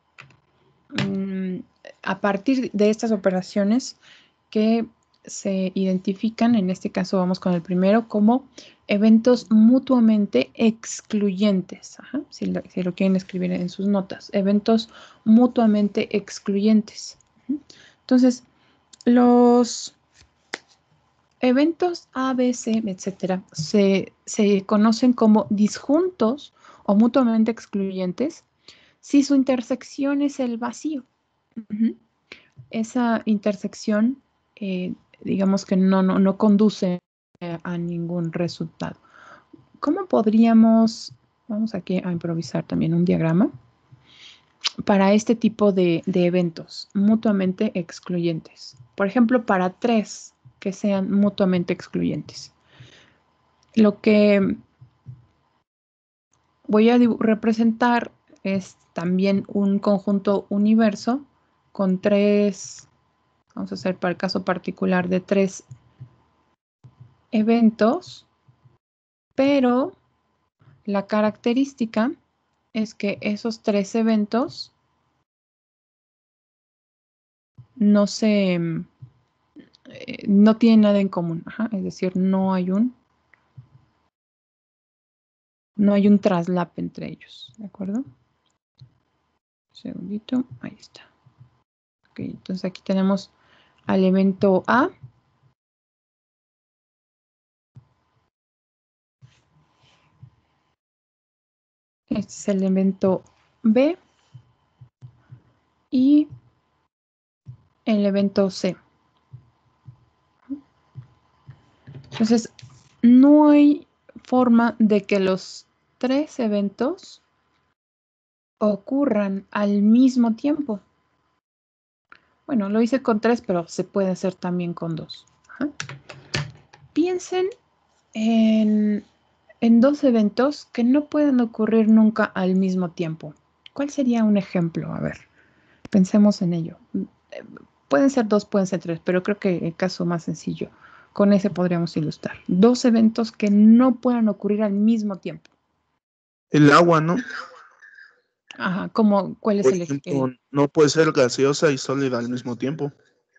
a partir de estas operaciones que se identifican, en este caso vamos con el primero, como eventos mutuamente excluyentes. Ajá, si lo quieren escribir en sus notas, eventos mutuamente excluyentes. Entonces, los eventos A, B, C, etcétera, se conocen como disjuntos o mutuamente excluyentes si su intersección es el vacío. Esa intersección, digamos que no conduce a ningún resultado. ¿Cómo podríamos, vamos aquí a improvisar también un diagrama, para este tipo de eventos mutuamente excluyentes? Por ejemplo, para 3 que sean mutuamente excluyentes. Lo que voy a representar es también un conjunto universo con 3, vamos a hacer para el caso particular de 3 eventos, pero la característica es que esos 3 eventos no tienen nada en común. Ajá, es decir, no hay un traslape entre ellos, ¿de acuerdo? Segundito, ahí está. Ok, entonces aquí tenemos al evento A. Este es el evento B. Y el evento C. Entonces, no hay forma de que los tres eventos ocurran al mismo tiempo. Bueno, lo hice con 3, pero se puede hacer también con 2. Ajá. Piensen en 2 eventos que no pueden ocurrir nunca al mismo tiempo. ¿Cuál sería un ejemplo? A ver, pensemos en ello. Pueden ser 2, pueden ser 3, pero creo que el caso más sencillo, con ese podríamos ilustrar. 2 eventos que no puedan ocurrir al mismo tiempo. El agua, ¿no? Ajá, ¿cuál es Por el ejemplo, no puede ser gaseosa y sólida al mismo tiempo.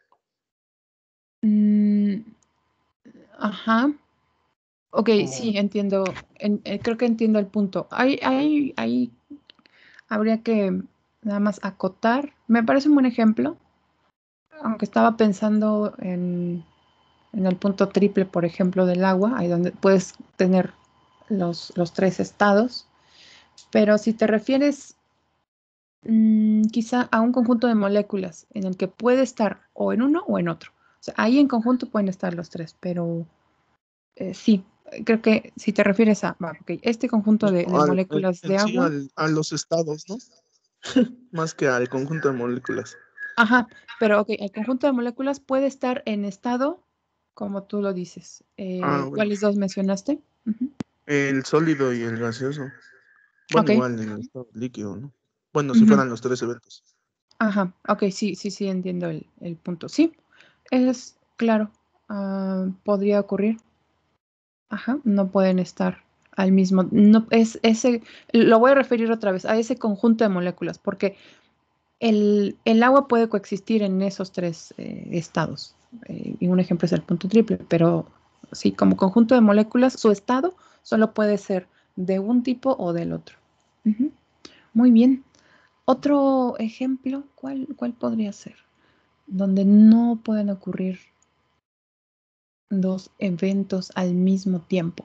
Ajá. Ok, sí, entiendo. Creo que entiendo el punto. Ahí habría que nada más acotar. Me parece un buen ejemplo, aunque estaba pensando en el punto triple, por ejemplo, del agua, ahí donde puedes tener los 3 estados. Pero si te refieres quizá a un conjunto de moléculas en el que puede estar o en uno o en otro. O sea, ahí en conjunto pueden estar los 3, pero sí, creo que si te refieres a, ok, este conjunto de moléculas de En sí, agua. a los estados, ¿no? Más que al conjunto de moléculas. Ajá, pero ok, el conjunto de moléculas puede estar en estado, como tú lo dices. Bueno. ¿Cuáles 2 mencionaste? El sólido y el gaseoso. Bueno, Ok. igual en el estado líquido, ¿no? Bueno, si fueran los 3 eventos. Ajá, ok, sí, entiendo el punto. Sí, es claro, podría ocurrir. Ajá, no pueden estar al mismo, no es ese, lo voy a referir otra vez a ese conjunto de moléculas, porque el agua puede coexistir en esos 3 estados. Y un ejemplo es el punto triple, pero sí, como conjunto de moléculas, su estado solo puede ser de un tipo o del otro. Ujú. Muy bien. Otro ejemplo, ¿cuál podría ser? Donde no pueden ocurrir 2 eventos al mismo tiempo.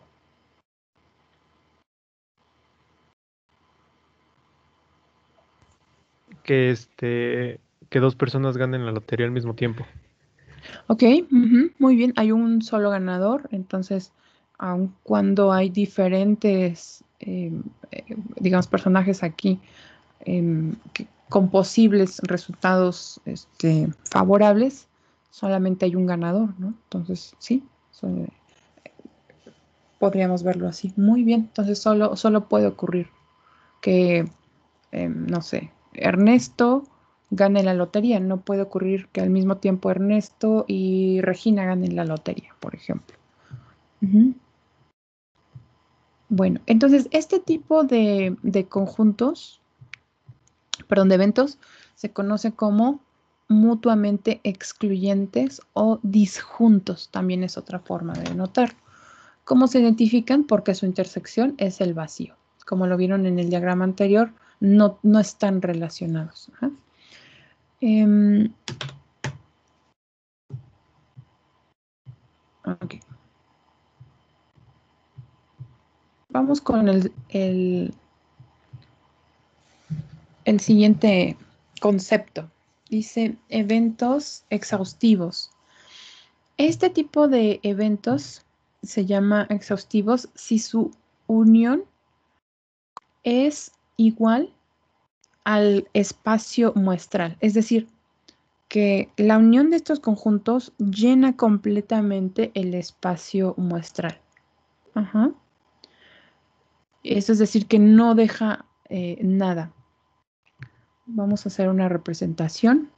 Que 2 personas ganen la lotería al mismo tiempo. Ok, muy bien, hay un solo ganador, entonces, aun cuando hay diferentes, digamos, personajes aquí con posibles resultados favorables, solamente hay un ganador, ¿no? Entonces, sí, podríamos verlo así. Muy bien, entonces solo puede ocurrir que, no sé, Ernesto gane la lotería. No puede ocurrir que al mismo tiempo Ernesto y Regina ganen la lotería, por ejemplo. Bueno, entonces este tipo de conjuntos, perdón, de eventos, se conoce como mutuamente excluyentes o disjuntos. También es otra forma de notar. ¿Cómo se identifican? Porque su intersección es el vacío. Como lo vieron en el diagrama anterior, no están relacionados. Okay. Vamos con el siguiente concepto. Dice eventos exhaustivos. Este tipo de eventos se llama exhaustivos si su unión es igual al espacio muestral. Es decir, que la unión de estos conjuntos llena completamente el espacio muestral. Ajá. Eso es decir, que no deja nada. Vamos a hacer una representación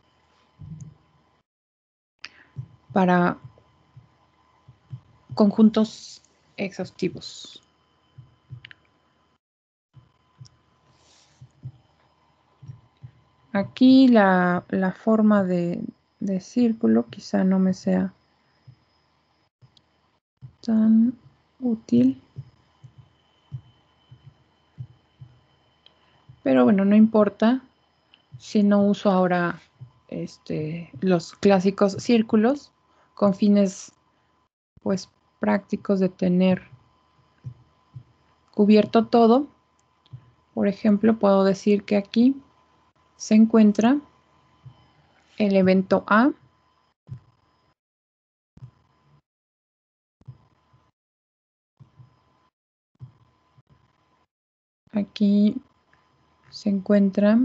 para conjuntos exhaustivos. Aquí la forma de círculo quizá no me sea tan útil. Pero bueno, no importa. si no uso ahora los clásicos círculos con fines pues prácticos de tener cubierto todo. Por ejemplo, puedo decir que aquí se encuentra el evento A. Aquí se encuentra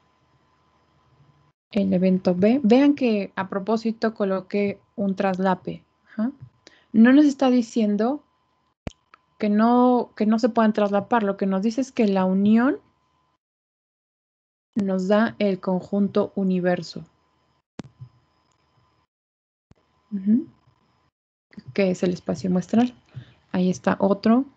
el evento B. Vean que a propósito coloqué un traslape. Ajá. No nos está diciendo que no se puedan traslapar. Lo que nos dice es que la unión nos da el conjunto universo. Que es el espacio muestral. Ahí está otro.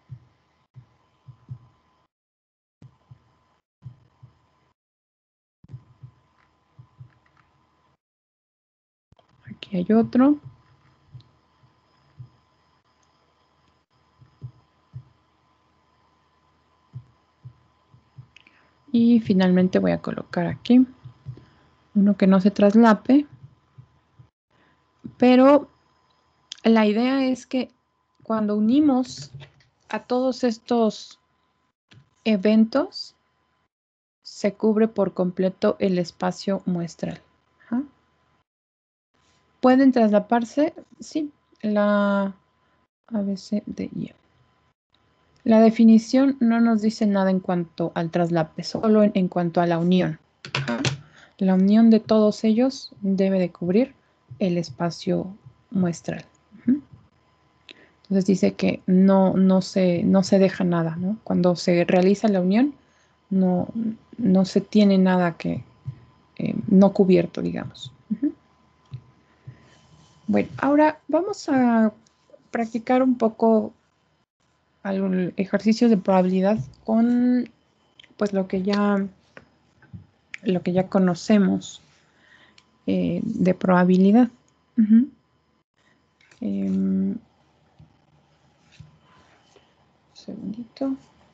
Aquí hay otro. Y finalmente voy a colocar aquí uno que no se traslape. Pero la idea es que cuando unimos a todos estos eventos, se cubre por completo el espacio muestral. Ajá. ¿Pueden traslaparse? Sí. La A, B, C, D, I. La definición no nos dice nada en cuanto al traslape, solo en cuanto a la unión. La unión de todos ellos debe de cubrir el espacio muestral. Entonces dice que no se deja nada, ¿no? Cuando se realiza la unión, no se tiene nada que no cubierto, digamos. Bueno, ahora vamos a practicar un poco algún ejercicio de probabilidad con pues lo que ya conocemos de probabilidad. Un segundito.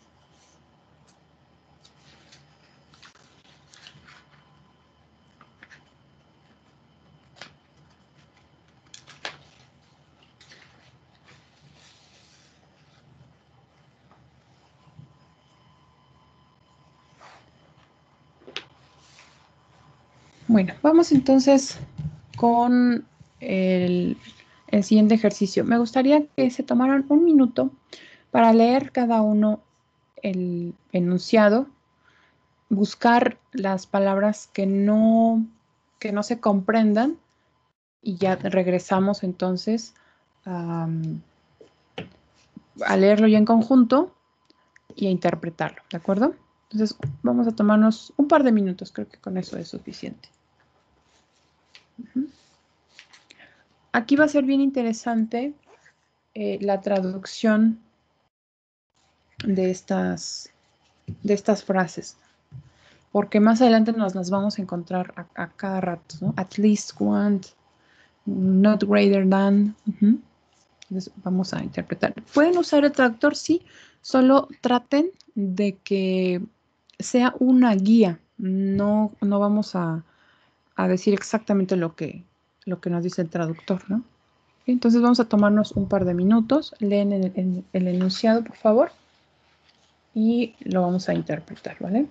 Bueno, vamos entonces con el siguiente ejercicio. Me gustaría que se tomaran un minuto para leer cada uno el enunciado, buscar las palabras que no se comprendan y ya regresamos entonces a leerlo ya en conjunto y a interpretarlo, ¿de acuerdo? Entonces vamos a tomarnos un par de minutos, creo que con eso es suficiente. Aquí va a ser bien interesante la traducción de estas frases, porque más adelante nos las vamos a encontrar a cada rato, ¿no? At least one, not greater than. Entonces vamos a interpretar. ¿Pueden usar el traductor? Sí, solo traten de que sea una guía. No vamos a decir exactamente lo que nos dice el traductor, ¿no? Entonces vamos a tomarnos un par de minutos. Leen el enunciado, por favor. Y lo vamos a interpretar, ¿vale?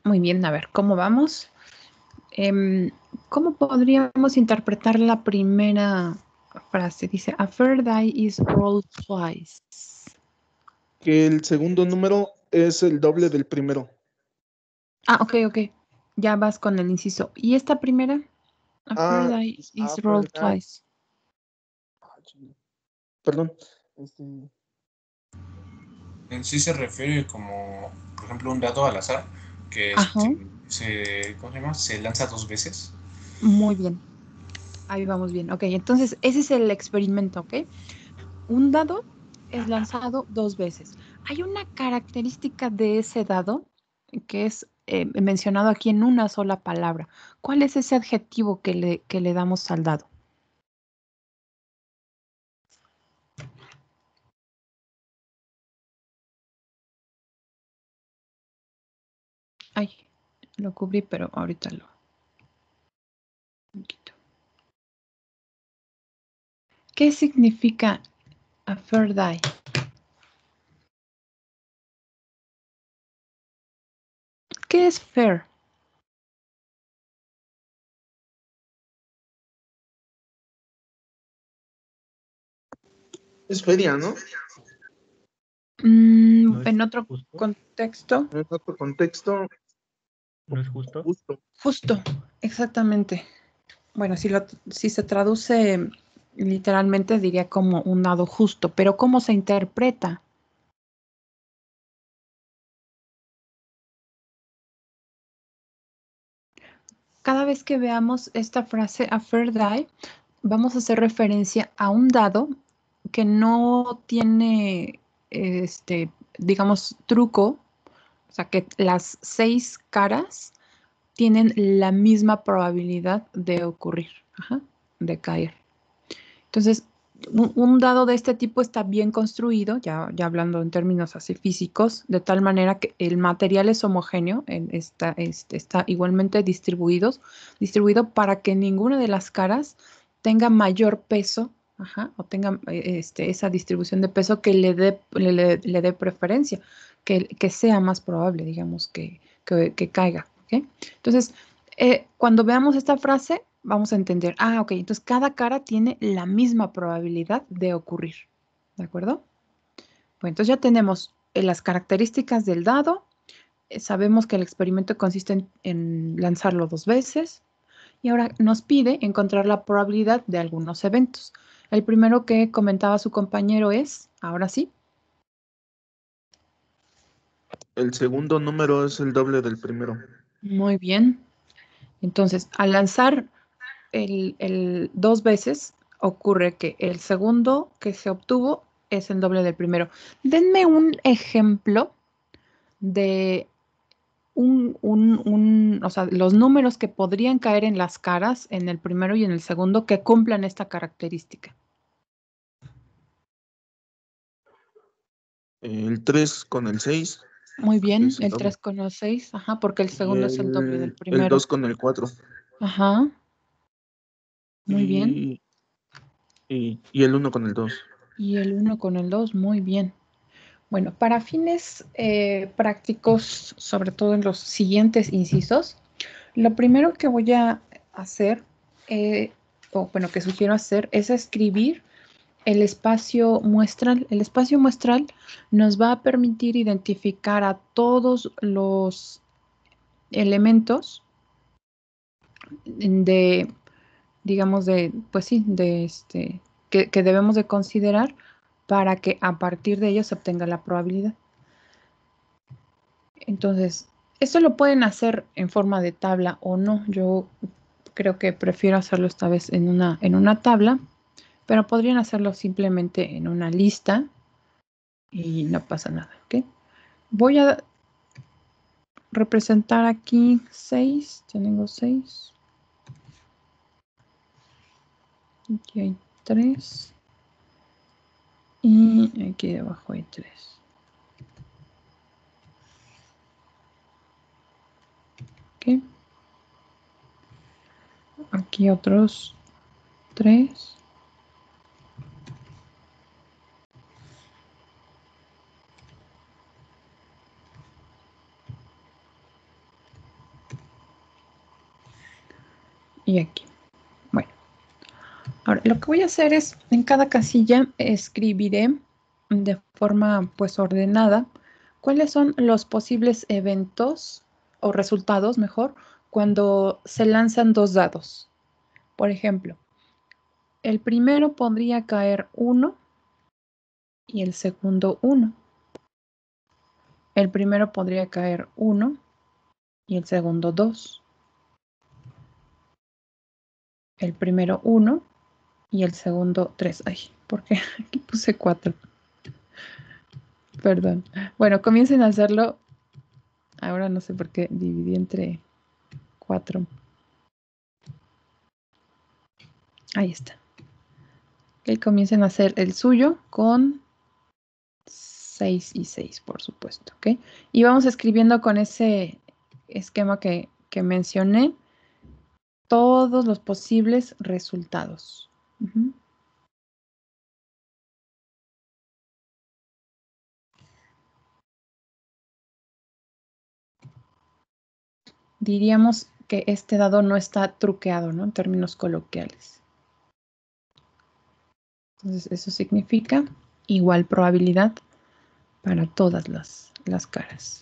Muy bien, a ver, ¿cómo vamos? ¿Cómo podríamos interpretar la primera frase? Dice, a fair die is rolled twice. Que el segundo número es el doble del primero. Ah, ok. Ya vas con el inciso. ¿Y esta primera? A fair die is rolled twice. Perdón. En sí se refiere como, por ejemplo, un dado al azar que Ajá, ¿cómo se llama? Se lanza 2 veces. muy bien. Ahí vamos bien. Ok, entonces ese es el experimento, ¿ok? Un dado es lanzado 2 veces. Hay una característica de ese dado que es mencionado aquí en una sola palabra. ¿Cuál es ese adjetivo que le damos al dado? Ay, lo cubrí, pero ahorita lo quito. ¿Qué significa a fair die? ¿Qué es fair? Es feria, ¿no? ¿No es En otro justo? contexto, En otro contexto, ¿No es justo? justo. justo, exactamente. Bueno, si se traduce literalmente diría como un dado justo, pero ¿cómo se interpreta? Cada vez que veamos esta frase a fair die, vamos a hacer referencia a un dado que no tiene, digamos, truco, o sea, que las 6 caras tienen la misma probabilidad de ocurrir, ajá, de caer. Entonces, un dado de este tipo está bien construido, ya hablando en términos así físicos, de tal manera que el material es homogéneo, está igualmente distribuido para que ninguna de las caras tenga mayor peso, ajá, o tenga esa distribución de peso que le dé preferencia, que sea más probable, digamos, que caiga. ¿Ok? Entonces, cuando veamos esta frase, vamos a entender, ok, entonces cada cara tiene la misma probabilidad de ocurrir, ¿de acuerdo? Pues entonces ya tenemos las características del dado, sabemos que el experimento consiste en lanzarlo 2 veces y ahora nos pide encontrar la probabilidad de algunos eventos. El primero que comentaba su compañero es, ahora sí. El segundo número es el doble del primero. Muy bien. Entonces, al lanzar el 2 veces, ocurre que el segundo que se obtuvo es el doble del primero. Denme un ejemplo de o sea, los números que podrían caer en las caras en el primero y en el segundo que cumplan esta característica. El 3 con el 6 Muy bien, es el el doble. 3 con el 6, ajá, porque el Y segundo es el doble del el primero. 2 con el 4. Ajá, muy bien. Y el 1 con el 2. Y el 1 con el 2, muy bien. Bueno, para fines prácticos, sobre todo en los siguientes incisos, lo primero que voy a hacer, o bueno, que sugiero hacer, es escribir el espacio muestral. El espacio muestral nos va a permitir identificar a todos los elementos de, digamos, pues sí, que debemos de considerar para que a partir de ellos se obtenga la probabilidad. Entonces, esto lo pueden hacer en forma de tabla o no. Yo creo que prefiero hacerlo esta vez en una tabla, pero podrían hacerlo simplemente en una lista y no pasa nada, ¿ok? Voy a representar aquí 6. Tengo 6. Aquí hay 3. Y aquí debajo hay 3. ¿Ok? Aquí otros 3. y aquí. Bueno, ahora lo que voy a hacer es, en cada casilla escribiré de forma pues ordenada cuáles son los posibles eventos o resultados, mejor, cuando se lanzan dos dados. Por ejemplo, el primero podría caer 1 y el segundo 1. El primero podría caer 1 y el segundo 2. El primero 1 y el segundo 3. Ay, ¿por qué? Aquí puse 4. Perdón. Bueno, comiencen a hacerlo. Ahora no sé por qué dividí entre 4. Ahí está. Ok, comiencen a hacer el suyo con 6 y 6, por supuesto. ¿Ok? Y vamos escribiendo con ese esquema que mencioné todos los posibles resultados. Ujú. Diríamos que este dado no está truqueado, ¿no? En términos coloquiales. Entonces, eso significa igual probabilidad para todas las caras.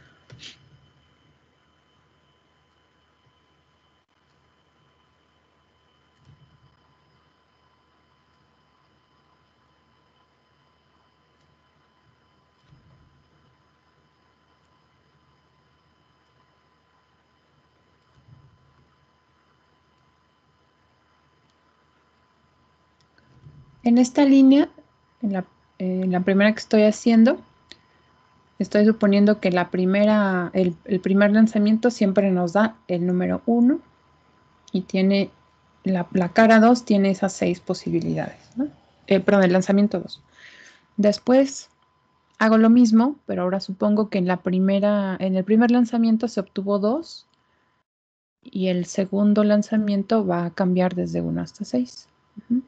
En esta línea, en la primera que estoy haciendo, estoy suponiendo que el primer lanzamiento siempre nos da el número 1 y tiene la cara 2 tiene esas 6 posibilidades, ¿no? Perdón, el lanzamiento 2. Después hago lo mismo, pero ahora supongo que en el primer lanzamiento se obtuvo 2 y el segundo lanzamiento va a cambiar desde 1 hasta 6. Ujú.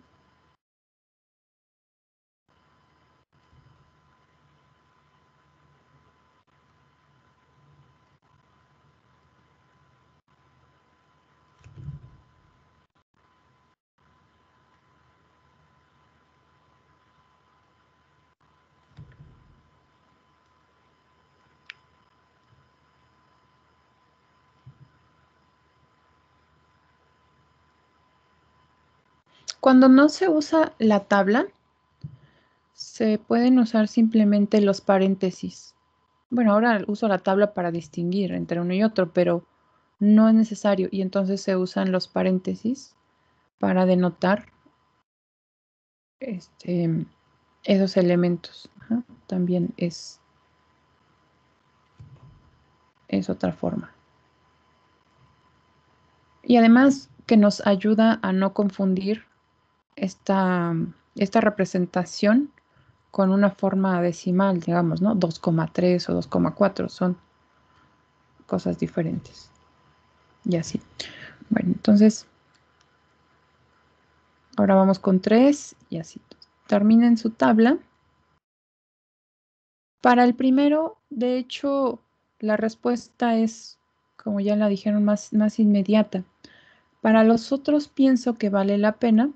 Cuando no se usa la tabla, se pueden usar simplemente los paréntesis. Bueno, ahora uso la tabla para distinguir entre uno y otro, pero no es necesario. Y entonces se usan los paréntesis para denotar esos elementos. Ajá. También es otra forma. Y además que nos ayuda a no confundir esta representación con una forma decimal, digamos, ¿no? 2,3 o 2,4 son cosas diferentes. Y así. Bueno, entonces, ahora vamos con 3 y así. Terminen su tabla. Para el primero, de hecho, la respuesta es, como ya la dijeron, más inmediata. Para los otros pienso que vale la pena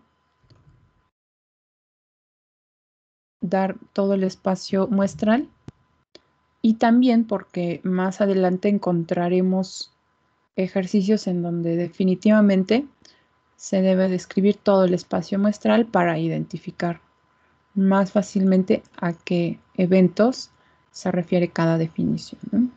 dar todo el espacio muestral y también porque más adelante encontraremos ejercicios en donde definitivamente se debe describir todo el espacio muestral para identificar más fácilmente a qué eventos se refiere cada definición, ¿no?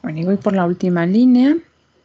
Bueno, y voy por la última línea.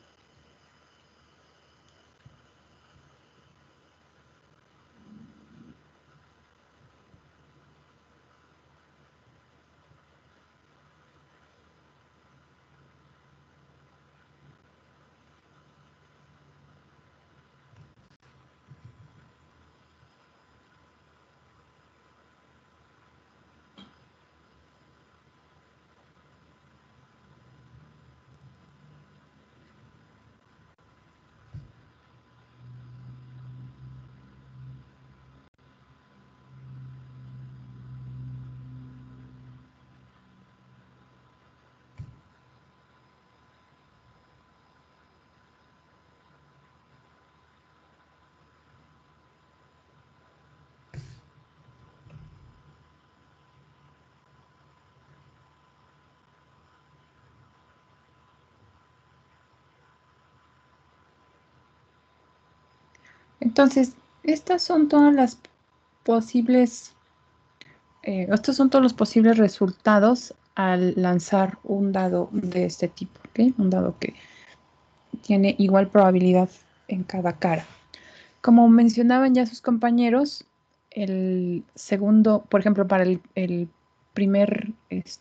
Entonces, estas son todas las posibles, estos son todos los posibles resultados al lanzar un dado de este tipo, ¿ok? Un dado que tiene igual probabilidad en cada cara. Como mencionaban ya sus compañeros, el segundo, por ejemplo, para el primer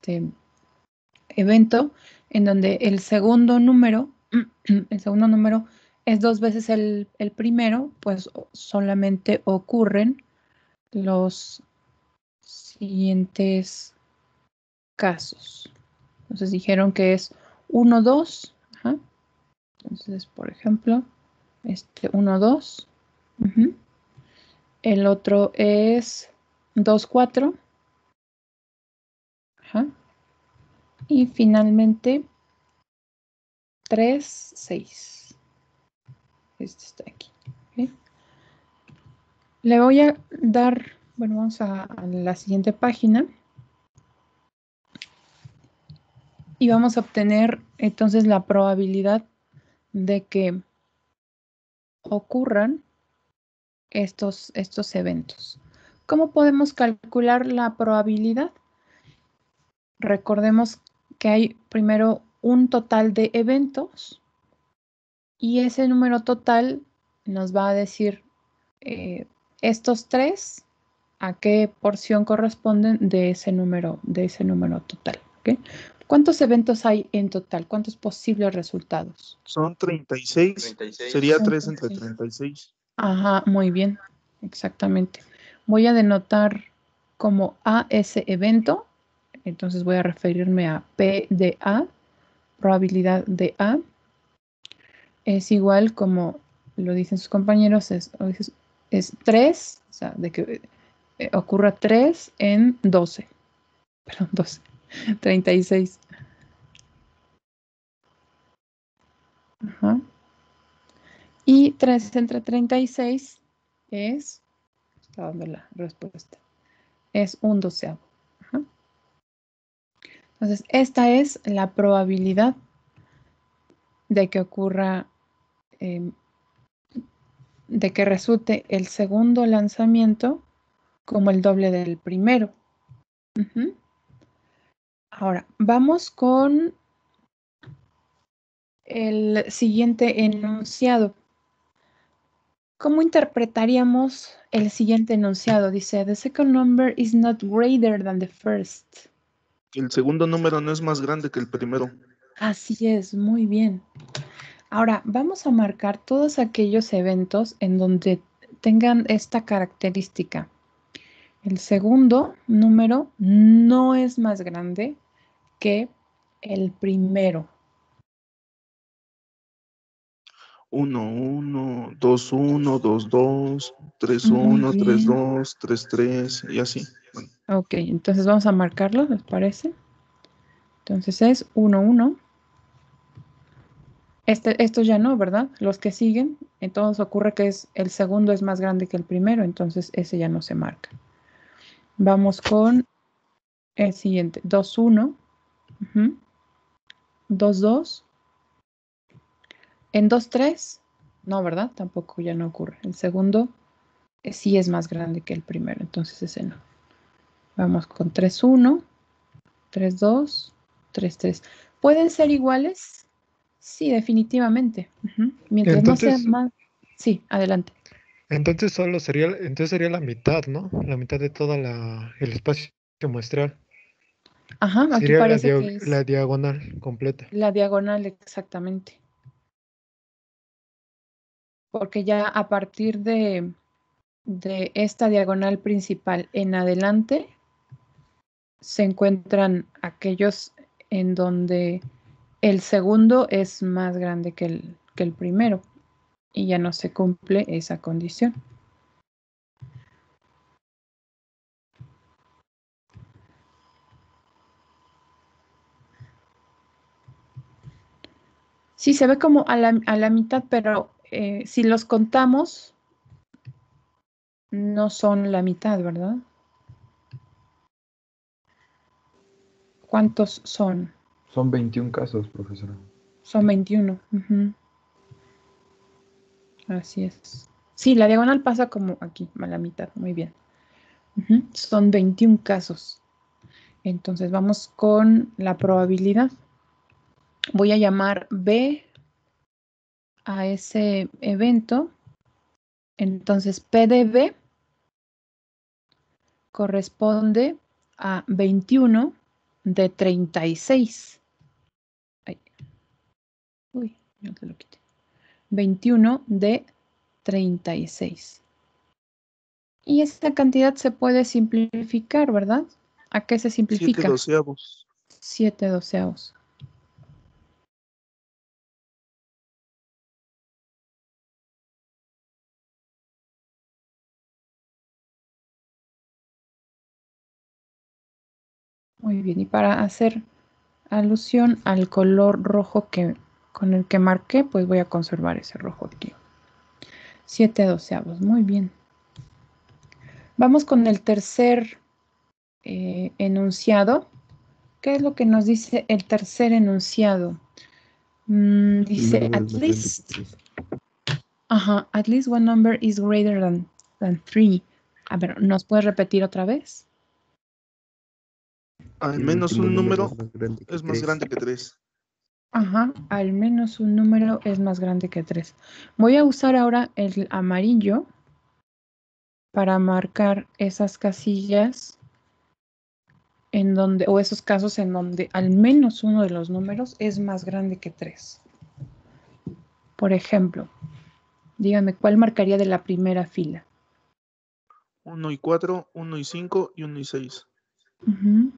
evento, en donde el segundo número es 2 veces el primero, pues solamente ocurren los siguientes casos. Entonces dijeron que es 1, 2. Ajá. Entonces, por ejemplo, 1, 2. El otro es 2, 4. Ajá. Y finalmente 3, 6. Este está aquí. ¿Okay? Le voy a dar, bueno, vamos a la siguiente página. Y vamos a obtener entonces la probabilidad de que ocurran estos eventos. ¿Cómo podemos calcular la probabilidad? Recordemos que hay primero un total de eventos y ese número total nos va a decir estos 3 a qué porción corresponden de ese número total. ¿Okay? ¿Cuántos eventos hay en total? ¿Cuántos posibles resultados? Son 36. Sería 3 entre 36. Ajá, muy bien. Exactamente. Voy a denotar como A ese evento. Entonces voy a referirme a P de A. Probabilidad de A. Es igual como lo dicen sus compañeros. Es 3. O sea, de que ocurra 3 en 12. Perdón, 12. 36. Ajá. Y 3 entre 36 es, está dando la respuesta, es un doceavo. Ajá. Entonces, esta es la probabilidad de que ocurra, de que resulte el segundo lanzamiento como el doble del primero. Uh-huh. Ahora, vamos con el siguiente enunciado. ¿Cómo interpretaríamos el siguiente enunciado? Dice, the second number is not greater than the first. El segundo número no es más grande que el primero. Así es, muy bien. Ahora, vamos a marcar todos aquellos eventos en donde tengan esta característica. El segundo número no es más grande que el primero. 1, 1, 2, 1, 2, 2, 3, 1, 3, 2, 3, 3 y así. Bueno. Ok, entonces vamos a marcarlo, ¿les parece? Entonces es 1, 1. Estos ya no, ¿verdad? Los que siguen, entonces ocurre que el segundo es más grande que el primero, entonces ese ya no se marca. Vamos con el siguiente, 2, 1. 2, 2. En 2, 3, no, ¿verdad? Tampoco ya no ocurre. El segundo sí es más grande que el primero, entonces ese no. Vamos con 3, 1, 3, 2, 3, 3. ¿Pueden ser iguales? Sí, definitivamente. Mientras Entonces, no sea más... Sí, adelante. entonces sería la mitad, ¿no? La mitad de toda el espacio muestral. Ajá, aquí Sería parece que es la diagonal completa. la diagonal exactamente. Porque ya a partir de esta diagonal principal en adelante se encuentran aquellos en donde el segundo es más grande que el primero y ya no se cumple esa condición. Sí, se ve como a la mitad, pero si los contamos, no son la mitad, ¿verdad? ¿Cuántos son? Son 21 casos, profesora. Son 21. Así es. Sí, la diagonal pasa como aquí, a la mitad. Muy bien. Son 21 casos. Entonces vamos con la probabilidad. Voy a llamar B a ese evento. Entonces P de B corresponde a 21 de 36. Ay. Uy, no te lo quité. 21 de 36. Y esta cantidad se puede simplificar, ¿verdad? ¿A qué se 7 simplifica? doceavos. 7 doceavos. Muy bien, y para hacer alusión al color rojo con el que marqué, pues voy a conservar ese rojo aquí. 7 doceavos, muy bien. Vamos con el tercer enunciado. ¿Qué es lo que nos dice el tercer enunciado? Dice, at least, at least one number is greater than 3. A ver, ¿nos puedes repetir otra vez? Al El menos último un número es más grande que es más 3. grande que 3. Ajá, al menos un número es más grande que 3. Voy a usar ahora el amarillo para marcar esas casillas en donde, o esos casos en donde al menos uno de los números es más grande que 3. Por ejemplo, díganme, ¿cuál marcaría de la primera fila? 1 y 4, 1 y 5 y 1 y 6. Ujú.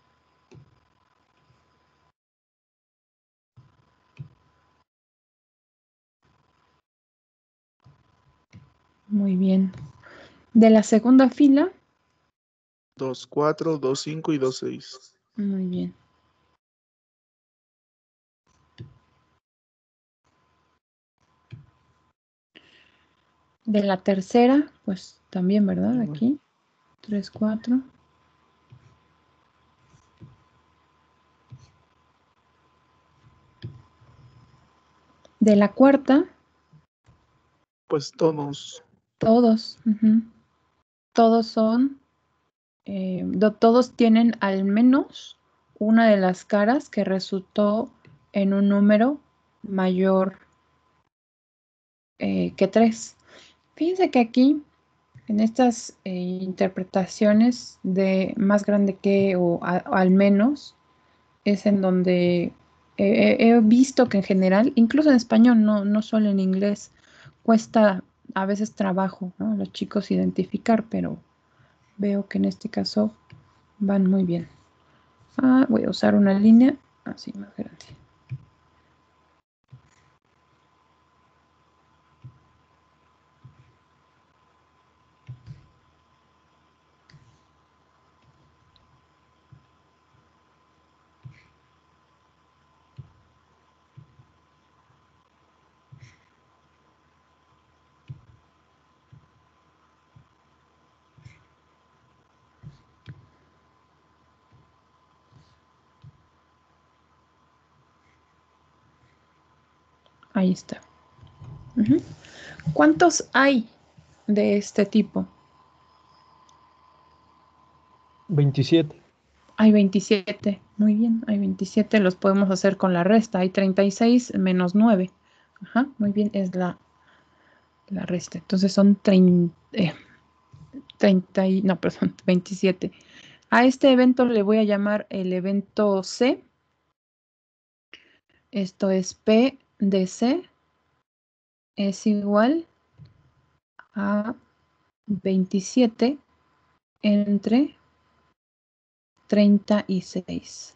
Muy bien. De la segunda fila, 2, 4, 2, 5 y 2, 6. muy bien. De la tercera, pues también, ¿verdad? Igual. Aquí, 3, 4. De la cuarta, Pues todos. todos. Todos son, todos tienen al menos una de las caras que resultó en un número mayor que 3. Fíjense que aquí, en estas interpretaciones de más grande que o al menos, es en donde he visto que en general, incluso en español, no solo en inglés, cuesta a veces trabajo, ¿no? A los chicos identificar, pero veo que en este caso van muy bien. Voy a usar una línea así más grande. Ahí está. ¿Cuántos hay de este tipo? 27. Hay 27. Muy bien, hay 27. Los podemos hacer con la resta. Hay 36 menos 9. Ajá, muy bien, es la resta. Entonces son 30, no, perdón, 27. A este evento le voy a llamar el evento C. Esto es P de C es igual a 27 entre 36.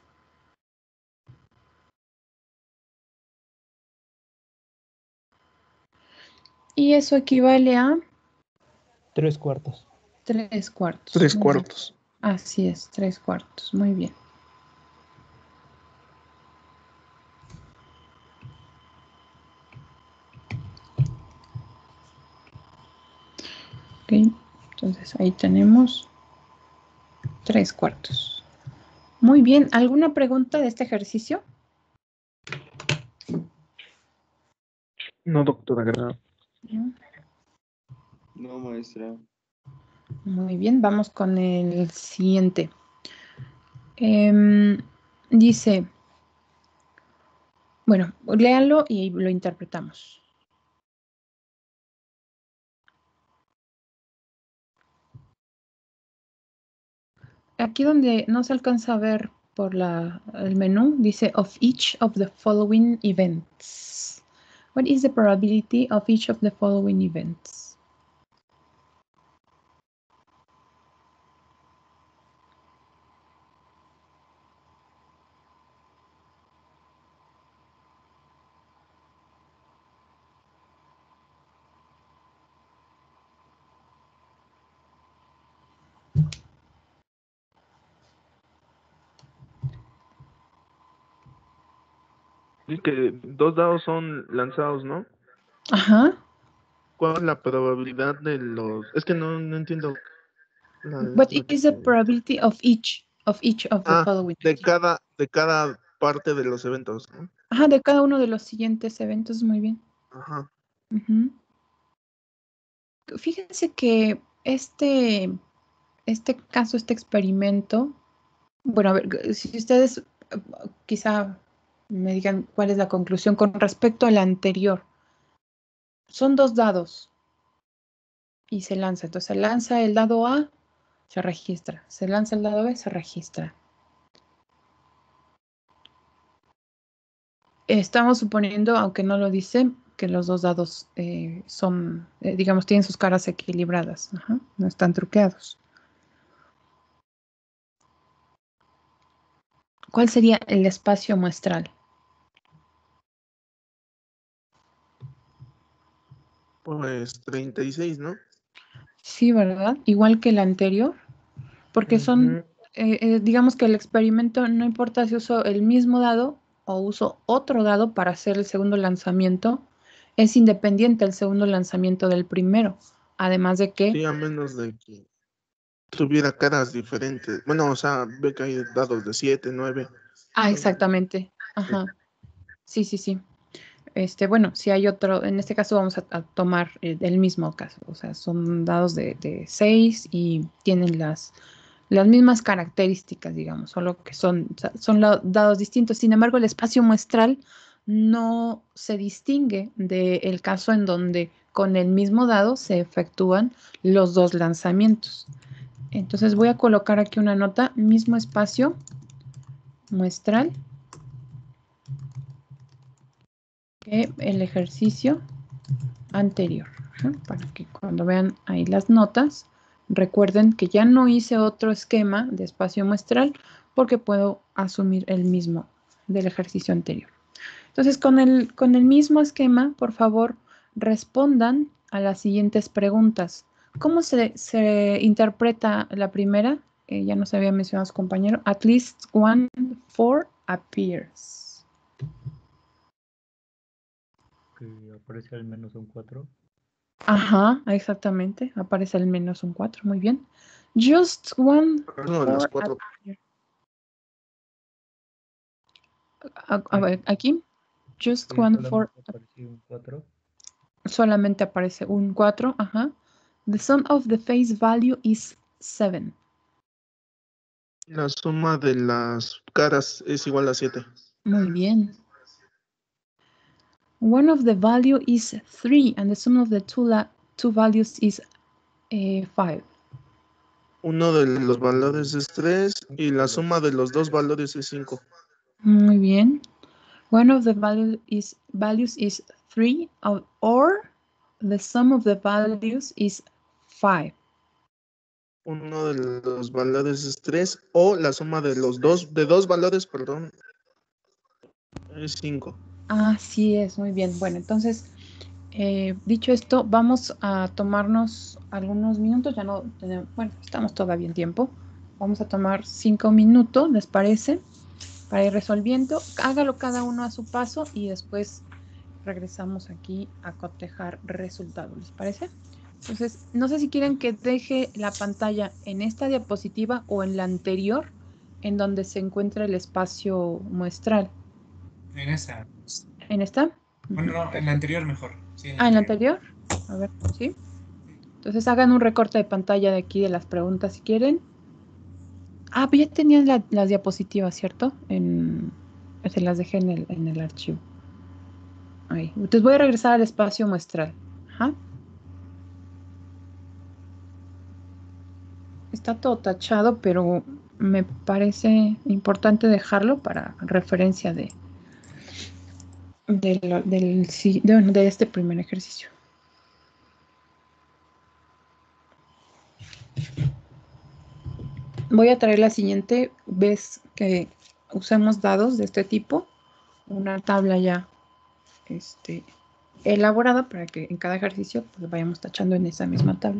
Y eso equivale a 3/4. 3/4. 3/4. Así es, 3/4. Muy bien. Ok, entonces ahí tenemos 3/4. Muy bien, ¿alguna pregunta de este ejercicio? No, doctora, gracias. No, maestra. Muy bien, vamos con el siguiente. Dice, bueno, léalo y lo interpretamos. Aquí donde no se alcanza a ver por el menú, dice of each of the following events. What is the probability of each of the following events? Y que 2 dados son lanzados, ¿no? Ajá. ¿Cuál es la probabilidad de los...? Es que no entiendo. What is the probability of each of the following? De cada parte de los eventos, ¿no? Ajá, de cada uno de los siguientes eventos, muy bien. Ajá. Uh-huh. Fíjense que este caso, este experimento, bueno, a ver, si ustedes quizá me digan cuál es la conclusión con respecto al anterior. Son 2 dados y se lanza. Entonces se lanza el dado A, se registra. Se lanza el dado B, se registra. Estamos suponiendo, aunque no lo dice, que los 2 dados son, digamos, tienen sus caras equilibradas. Ajá, no están truqueados. ¿Cuál sería el espacio muestral? Pues 36, ¿no? Sí, ¿verdad? Igual que el anterior, porque son, digamos que el experimento, no importa si uso el mismo dado o uso otro dado para hacer el segundo lanzamiento, es independiente el segundo lanzamiento del primero, además de que... Sí, a menos de que tuviera caras diferentes. Bueno, o sea, ve que hay dados de 7, 9. Ah, exactamente. Ajá. Sí, sí, sí. Bueno, si hay otro, en este caso vamos a tomar el mismo caso, o sea, son dados de 6 y tienen las mismas características, digamos, solo que son dados distintos. Sin embargo, el espacio muestral no se distingue del caso en donde con el mismo dado se efectúan los 2 lanzamientos. Entonces voy a colocar aquí una nota, mismo espacio muestral que el ejercicio anterior, para que cuando vean ahí las notas, recuerden que ya no hice otro esquema de espacio muestral porque puedo asumir el mismo del ejercicio anterior. Entonces, con el mismo esquema, por favor, respondan a las siguientes preguntas. ¿Cómo se interpreta la primera? Ya nos había mencionado su compañero. At least 1 4 appears. Que aparece al menos un 4. Ajá, exactamente. Aparece al menos un 4. Muy bien. Just one. Uno de los 4. A ver, aquí. Just one for. Apareció un 4. Solamente aparece un 4. Ajá. The sum of the face value is 7. La suma de las caras es igual a 7. Muy bien. One of the value is 3 and the sum of the two values is 5. Uno de los valores es 3 y la suma de los dos valores es 5. Muy bien. One of the values is 3 or the sum of the values is 5. Uno de los valores es 3 o la suma de los dos valores, perdón, es 5. Así es, muy bien. Bueno, entonces, dicho esto, vamos a tomarnos algunos minutos. Ya no tenemos, bueno, estamos todavía en tiempo. Vamos a tomar 5 minutos, ¿les parece? Para ir resolviendo. Hágalo cada uno a su paso y después regresamos aquí a cotejar resultados, ¿les parece? Entonces, no sé si quieren que deje la pantalla en esta diapositiva o en la anterior, en donde se encuentra el espacio muestral. En esa. ¿En esta? Bueno, no, en la anterior mejor. Sí, ¿En la anterior? A ver, ¿sí? Entonces hagan un recorte de pantalla de aquí de las preguntas si quieren. Ah, pues ya tenían las diapositivas, ¿cierto? Se las dejé en el archivo. Ahí. Entonces voy a regresar al espacio muestral. Ajá. Está todo tachado, pero me parece importante dejarlo para referencia de este primer ejercicio. Voy a traer la siguiente vez que usemos dados de este tipo, una tabla ya elaborada para que en cada ejercicio pues, vayamos tachando en esa misma tabla.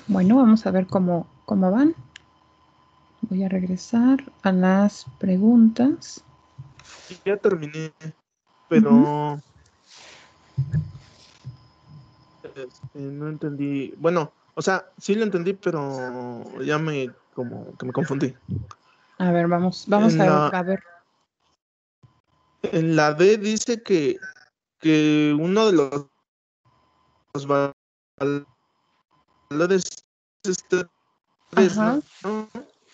Bueno, vamos a ver cómo van. Voy a regresar a las preguntas. Ya terminé, pero no entendí. Bueno, o sea, sí lo entendí, pero ya como que me confundí. A ver, vamos En a ver. En la D dice que uno de los valores es 3, Ajá. ¿no?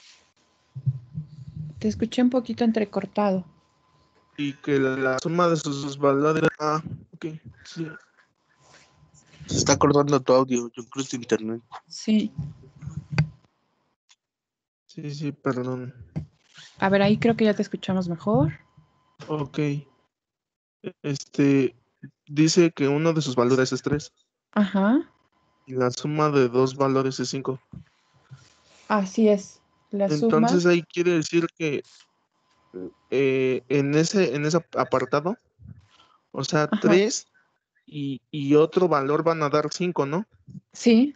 Te escuché un poquito entrecortado. Y que la suma de sus valores... Ah, ok, sí. Se está cortando tu audio, yo creo que es internet. Sí. Sí, perdón. A ver, ahí creo que ya te escuchamos mejor. Ok. Dice que uno de sus valores es 3 Ajá. y la suma de dos valores es 5. Así es. La suma. Entonces ahí quiere decir que en ese apartado, o sea, Ajá. 3 y otro valor van a dar 5, ¿no? Sí.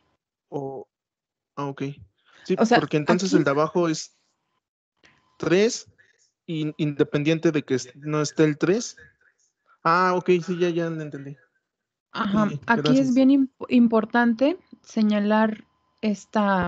Ok. Sí, O sea, porque entonces aquí. el de abajo es 3 independiente de que no esté el 3. Ah, ok, sí, ya lo entendí. Ajá. Sí, Aquí es gracias. bien importante señalar esta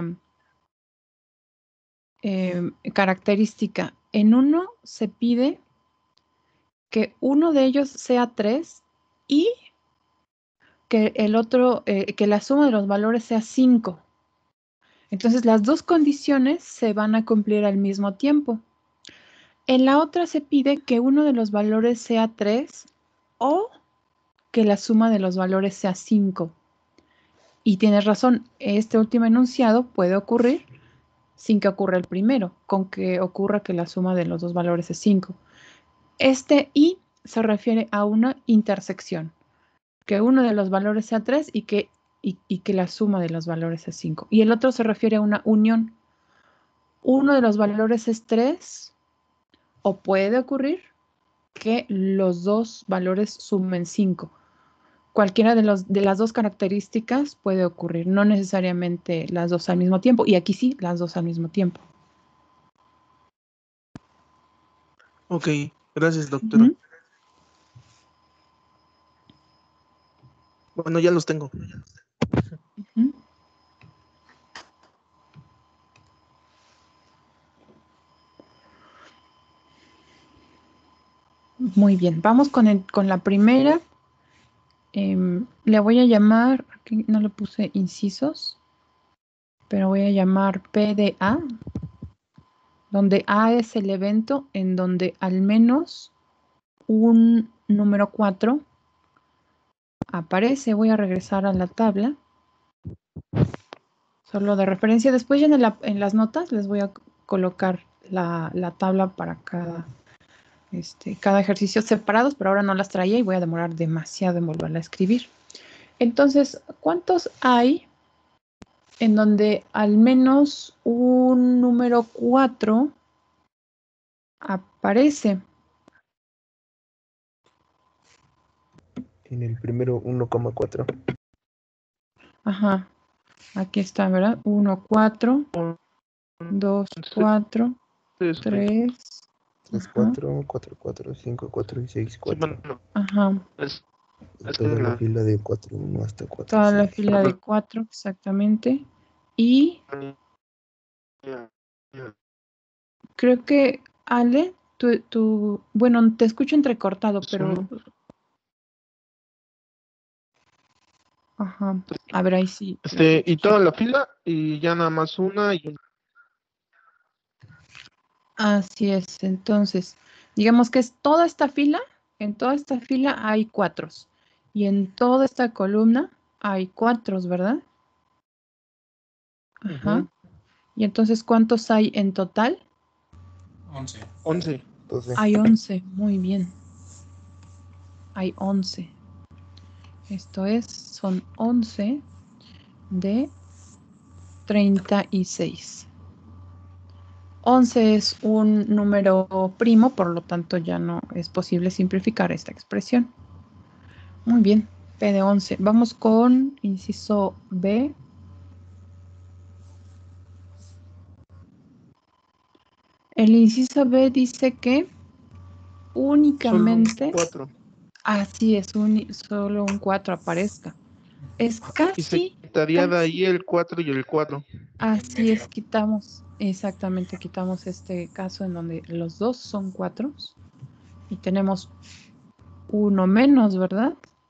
característica. En uno se pide que uno de ellos sea 3 y que el otro, que la suma de los valores sea 5. Entonces las dos condiciones se van a cumplir al mismo tiempo. En la otra se pide que uno de los valores sea 3 o que la suma de los valores sea 5. Y tienes razón, este último enunciado puede ocurrir sin que ocurra el primero, con que ocurra que la suma de los dos valores es 5. Este y se refiere a una intersección, que uno de los valores sea 3 y que la suma de los valores es 5. Y el otro se refiere a una unión. Uno de los valores es 3 o puede ocurrir que los dos valores sumen 5. Cualquiera de las dos características puede ocurrir, no necesariamente las dos al mismo tiempo. Y aquí sí, las dos al mismo tiempo. Ok, gracias, doctora. Bueno, ya los tengo. Muy bien, vamos con la primera. Le voy a llamar, aquí no le puse incisos, pero voy a llamar P de A, donde A es el evento en donde al menos un número 4 aparece. Voy a regresar a la tabla. Solo de referencia. Después ya en las notas les voy a colocar la tabla para cada ejercicio separados, pero ahora no las traía y voy a demorar demasiado en volverla a escribir. Entonces, ¿cuántos hay en donde al menos un número 4 aparece? En el primero 1,4. Ajá, aquí está, ¿verdad? 1, 4, 2, 4, 3. 3, 4, 4, 4, 5, 4 y 6, 4. Ajá. Y toda la fila de 4, 1 hasta 4, Toda 6. la fila de 4, exactamente. Y creo que, Ale, bueno, te escucho entrecortado, pero... Ajá, a ver, ahí sí. Y toda la fila y ya nada más una y una. Así es, entonces, digamos que es toda esta fila, en toda esta fila hay 4 y en toda esta columna hay 4, ¿verdad? Ajá. Y entonces, ¿cuántos hay en total? 11. 11. Hay 11, muy bien. Hay 11. Esto son 11 de 36. 11 es un número primo, por lo tanto ya no es posible simplificar esta expresión. Muy bien, P de 11. Vamos con inciso B. El inciso B dice que únicamente, 4. así es, solo un 4 aparezca. Es Y se casi, quitaría de ahí el 4 y el 4. así es, quitamos este caso en donde los dos son 4 y tenemos uno menos, ¿verdad?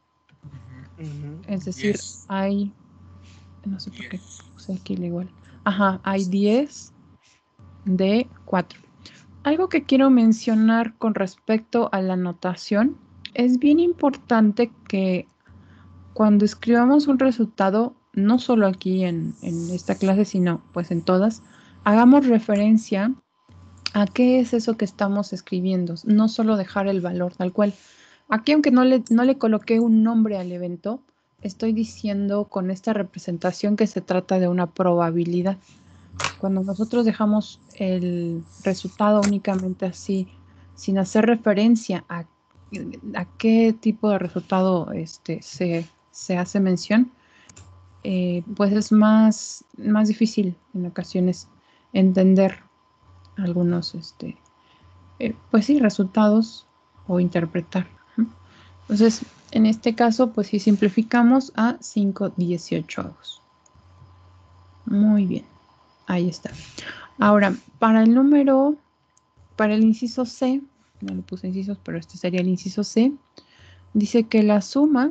Es decir, hay, no sé por qué puse aquí el igual. Ajá, hay 10 de 4. Algo que quiero mencionar con respecto a la notación, es bien importante que cuando escribamos un resultado, no solo aquí en esta clase, sino pues en todas, hagamos referencia a qué es eso que estamos escribiendo, no solo dejar el valor tal cual. Aquí, aunque no le coloqué un nombre al evento, estoy diciendo con esta representación que se trata de una probabilidad. Cuando nosotros dejamos el resultado únicamente así, sin hacer referencia a qué tipo de resultado se hace mención, pues es más difícil en ocasiones entender algunos, pues sí, resultados o interpretar. Entonces, en este caso, pues si simplificamos a 5/18. Muy bien, ahí está. Ahora, para el inciso C, no le puse incisos, pero este sería el inciso C, dice que la suma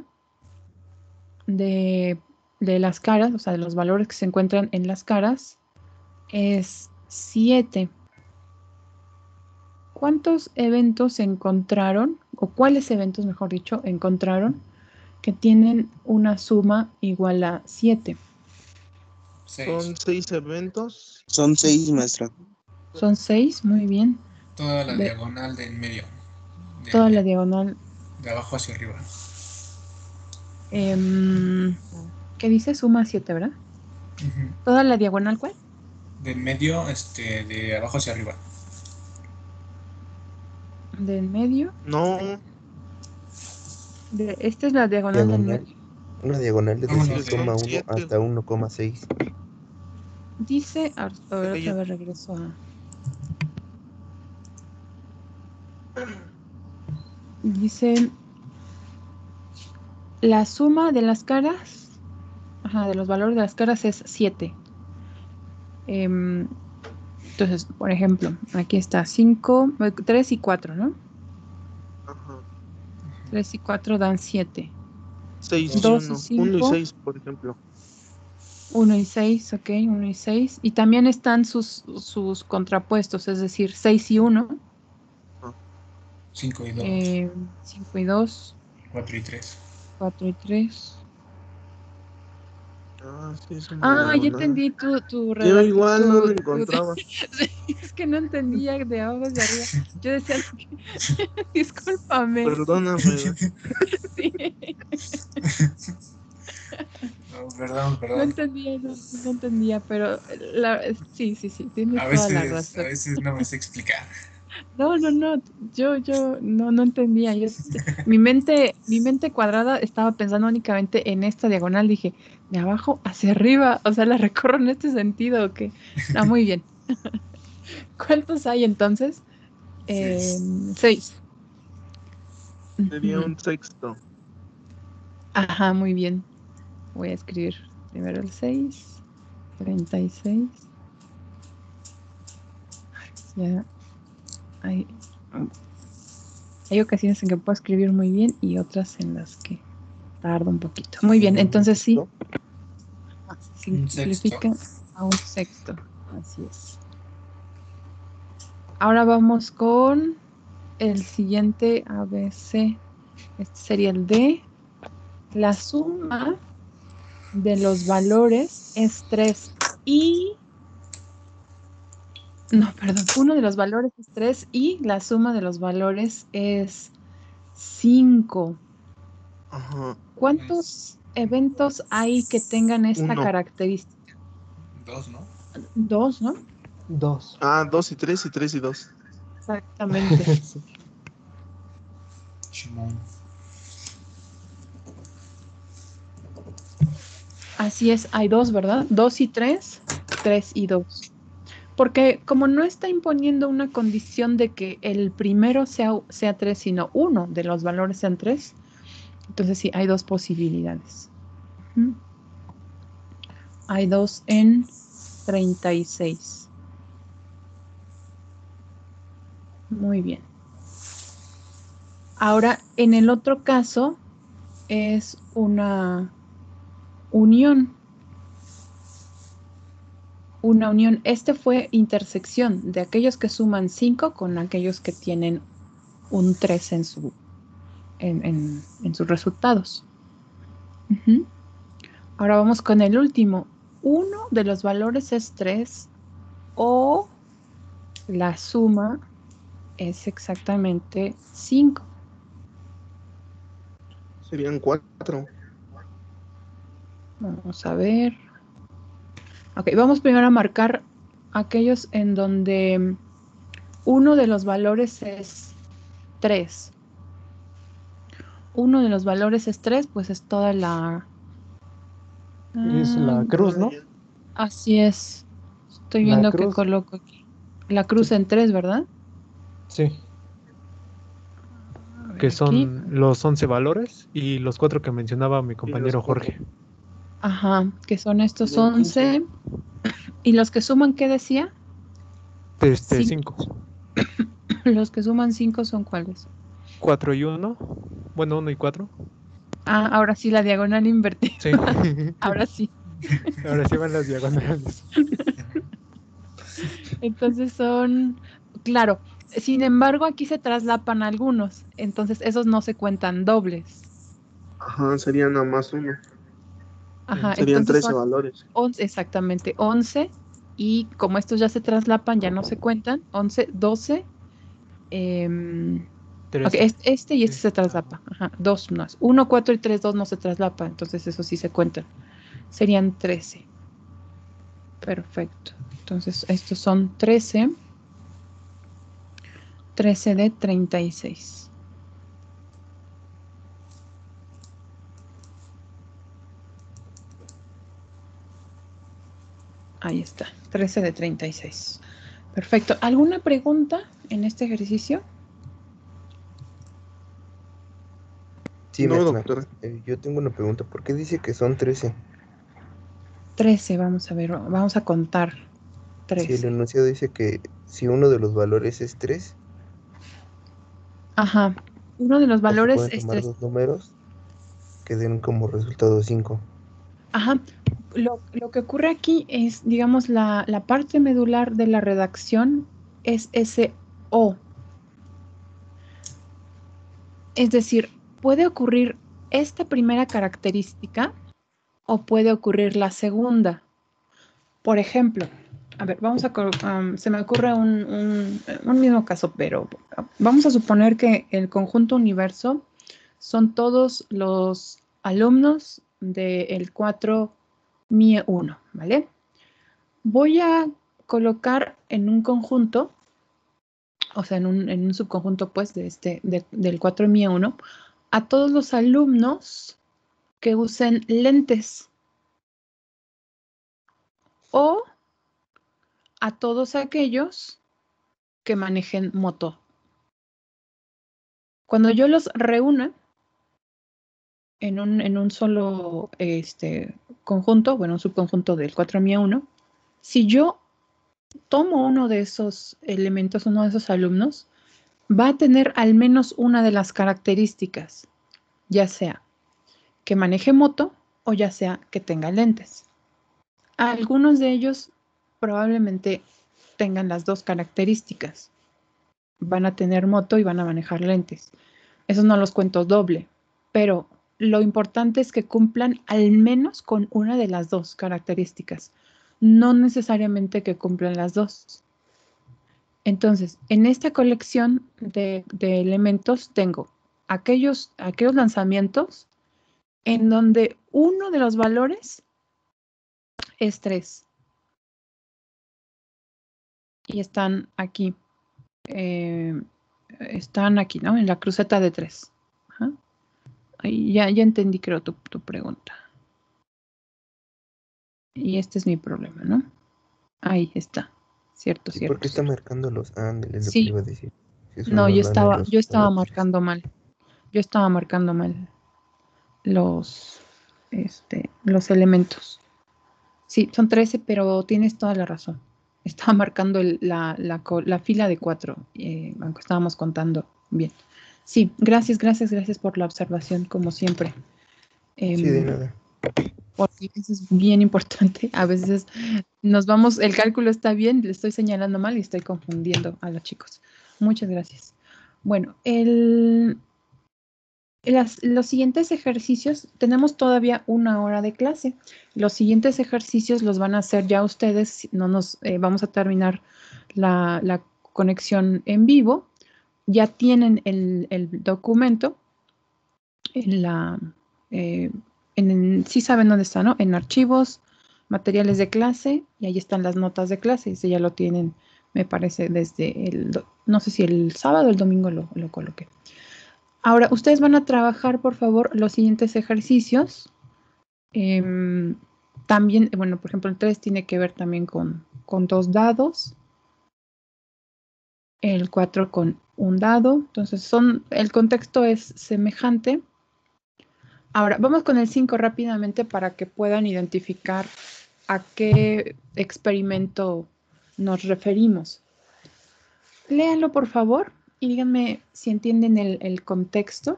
de las caras, o sea, de los valores que se encuentran en las caras, es 7. ¿Cuántos eventos se encontraron, o cuáles eventos, mejor dicho, encontraron que tienen una suma igual a 7? Son 6 eventos. Son 6, maestra. Son 6, muy bien. Toda la diagonal del medio. Toda la diagonal. De abajo hacia arriba. ¿Qué dice? Suma 7, ¿verdad? ¿Toda la diagonal cuál? Del medio, de abajo hacia arriba. ¿Del medio? No. Esta es la diagonal del medio. Una diagonal de decir suma 1 hasta 1,6. Dice, a ver, otra vez regreso a... Dice, la suma de las caras, de los valores de las caras es 7. Entonces, por ejemplo, aquí está 5, 3 y 4, ¿no? Ajá. 3 y 4 dan 7. 6 2 y 1. 1. 5, 1 y 6, por ejemplo. 1 y 6, ok, 1 y 6. Y también están sus contrapuestos, es decir, 6 y 1. 5 y 2. 5 y 2. 4 y 3. 4 y 3. Sí, es ya entendí tu redacción. Yo igual no lo encontraba. Es que no entendía de abajo hacia arriba. Yo decía, discúlpame. Perdóname. Sí. Perdón. No entendía, pero sí, tienes toda la razón. A veces no me sé explicar. No, yo no entendía. Mi mente cuadrada estaba pensando únicamente en esta diagonal. Dije, de abajo hacia arriba, o sea, la recorro en este sentido, ¿o qué? No, muy bien. ¿Cuántos hay entonces? 6. Sería un sexto. Ajá, muy bien. Voy a escribir primero el 6. 36. Ya. Hay ocasiones en que puedo escribir muy bien y otras en las que tardo un poquito. Muy bien, entonces sí. Simplifica a un sexto. Así es. Ahora vamos con el siguiente ABC. Este sería el D. La suma de los valores es 3 y... No, perdón. Uno de los valores es 3 y la suma de los valores es 5. Ajá. ¿Cuántos eventos hay que tengan esta característica? 2, ¿no? 2, ¿no? 2. 2 y 3 y 3 y 2. Exactamente. Así es, hay 2, ¿verdad? 2 y 3, 3 y 2. Porque como no está imponiendo una condición de que el primero sea 3, sino uno de los valores sean 3, entonces sí, hay dos posibilidades. Hay 2 en 36. Muy bien. Ahora, en el otro caso, es una unión. Una unión. Este fue intersección de aquellos que suman 5 con aquellos que tienen un 3 en sus resultados. Ahora vamos con el último. Uno de los valores es 3 o la suma es exactamente 5. Serían 4. Vamos a ver. Ok, vamos primero a marcar aquellos en donde uno de los valores es 3. Uno de los valores es 3, pues es toda la... Es la cruz, ¿no? Así es. Estoy La viendo que cruz. coloco aquí. La cruz en 3, ¿verdad? Sí. Que son los 11 valores y los 4 que mencionaba mi compañero Jorge. Ajá, que son estos 11. ¿Y los que suman qué decía? 5. Los que suman 5 son ¿cuáles? 4 y 1. Bueno, 1 y 4. Ah, ahora sí, la diagonal invertida. Sí. Ahora sí. Ahora sí van las diagonales. Entonces son, claro, sin embargo aquí se traslapan algunos, entonces esos no se cuentan dobles. Ajá, serían nada más 1. Ajá, Serían entonces 13 son valores. 11, exactamente, 11, y como estos ya se traslapan, ya no se cuentan, 11, 12, ok, este y este se traslapa, ajá, 2 más, 1, 4 y 3, 2 no se traslapa, entonces eso sí se cuentan, serían 13. Perfecto, entonces estos son 13 de 36. Ahí está, 13 de 36. Perfecto. ¿Alguna pregunta en este ejercicio? Sí, No, maestra. doctora. Yo tengo una pregunta. ¿Por qué dice que son 13? 13, vamos a ver, vamos a contar. Si el 13. enunciado dice que si uno de los valores es 3, Ajá. Uno de los o se valores pueden es tomar 3. dos números que den como resultado 5. Ajá. Lo que ocurre aquí es, digamos, la parte medular de la redacción es ese O. Es decir, puede ocurrir esta primera característica o puede ocurrir la segunda. Por ejemplo, a ver, se me ocurre un mismo caso, pero vamos a suponer que el conjunto universo son todos los alumnos del 4 MIE 1, ¿vale? Voy a colocar en un conjunto, o sea, en un subconjunto, pues, del 4 MIE 1, a todos los alumnos que usen lentes o a todos aquellos que manejen moto. Cuando yo los reúna en un solo conjunto, bueno, un subconjunto del 4 MIE 1, si yo tomo uno de esos elementos, uno de esos alumnos, va a tener al menos una de las características, ya sea que maneje moto o ya sea que tenga lentes. Algunos de ellos probablemente tengan las dos características. Van a tener moto y van a manejar lentes. Esos no los cuento doble, pero lo importante es que cumplan al menos con una de las dos características, no necesariamente que cumplan las dos. Entonces, en esta colección de elementos tengo aquellos lanzamientos en donde uno de los valores es 3 y están aquí. Están aquí, ¿no? En la cruceta de 3. Ajá. Ya entendí, creo, tu pregunta. Y este es mi problema, ¿no? Ahí está. Cierto, ¿Y cierto. por qué está marcando los ángeles? Lo que Sí. le iba a decir. Si solo No, nos van a los yo estaba caracteres. marcando mal. Yo estaba marcando mal los elementos. Sí, son 13, pero tienes toda la razón. Estaba marcando la fila de 4, aunque estábamos contando bien. Sí, gracias por la observación, como siempre. Sí, de nada. Porque eso es bien importante. A veces nos vamos, el cálculo está bien, le estoy señalando mal y estoy confundiendo a los chicos. Muchas gracias. Bueno, los siguientes ejercicios, tenemos todavía 1 hora de clase. Los siguientes ejercicios los van a hacer ya ustedes, no nos vamos a terminar la conexión en vivo. Ya tienen el documento sí saben dónde está, ¿no? En archivos, materiales de clase, y ahí están las notas de clase. Ese ya lo tienen, me parece, desde no sé si el sábado o el domingo lo coloqué. Ahora, ustedes van a trabajar, por favor, los siguientes ejercicios. También, bueno, por ejemplo, el 3 tiene que ver también con 2 dados. El 4 con 1 dado. Entonces, el contexto es semejante. Ahora, vamos con el 5 rápidamente para que puedan identificar a qué experimento nos referimos. Léanlo, por favor, y díganme si entienden el contexto.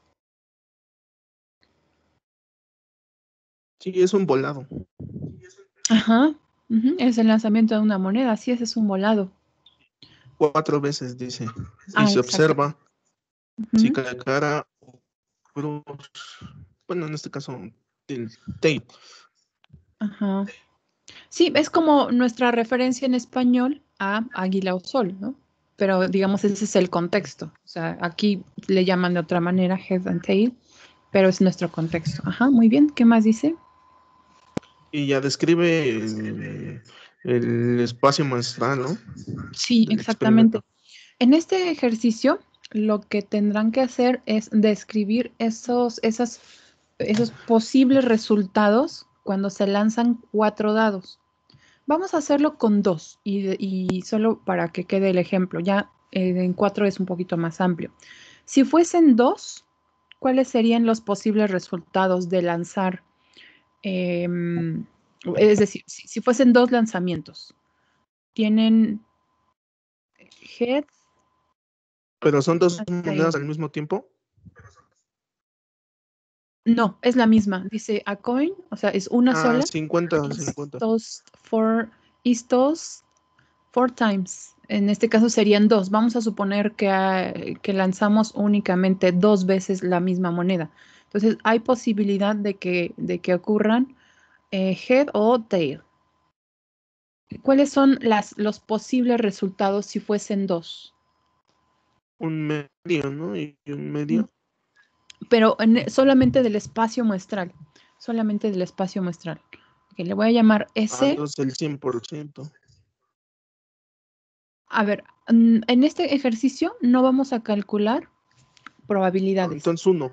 Sí, es un volado. Ajá, es el lanzamiento de una moneda, así es un volado. 4 veces, dice. Ah, Y se exacto. observa si cae cara o cruz. Bueno, en este caso, el tail. Ajá. Sí, es como nuestra referencia en español a águila o sol, ¿no? Pero digamos, ese es el contexto. O sea, aquí le llaman de otra manera head and tail, pero es nuestro contexto. Ajá, muy bien. ¿Qué más dice? Y ya describe el espacio muestral, ¿no? Sí, Del exactamente. experimento. En este ejercicio, lo que tendrán que hacer es describir esos posibles resultados cuando se lanzan 4 dados. Vamos a hacerlo con 2 y solo para que quede el ejemplo. Ya en 4 es un poquito más amplio. Si fuesen 2, ¿cuáles serían los posibles resultados de lanzar? Es decir, si fuesen 2 lanzamientos, tienen head. Pero son 2 and tail. monedas al mismo tiempo. No, es la misma. Dice a coin, o sea, es una sola. 50. Is tossed 4 times. En este caso serían 2. Vamos a suponer que lanzamos únicamente 2 veces la misma moneda. Entonces, hay posibilidad de que ocurran head o tail. ¿Cuáles son los posibles resultados si fuesen 2? Un medio, ¿no? Y un medio. Pero solamente del espacio muestral. Solamente del espacio muestral. Okay, le voy a llamar S. Entonces el 100%. A ver, en este ejercicio no vamos a calcular probabilidades. Entonces 1.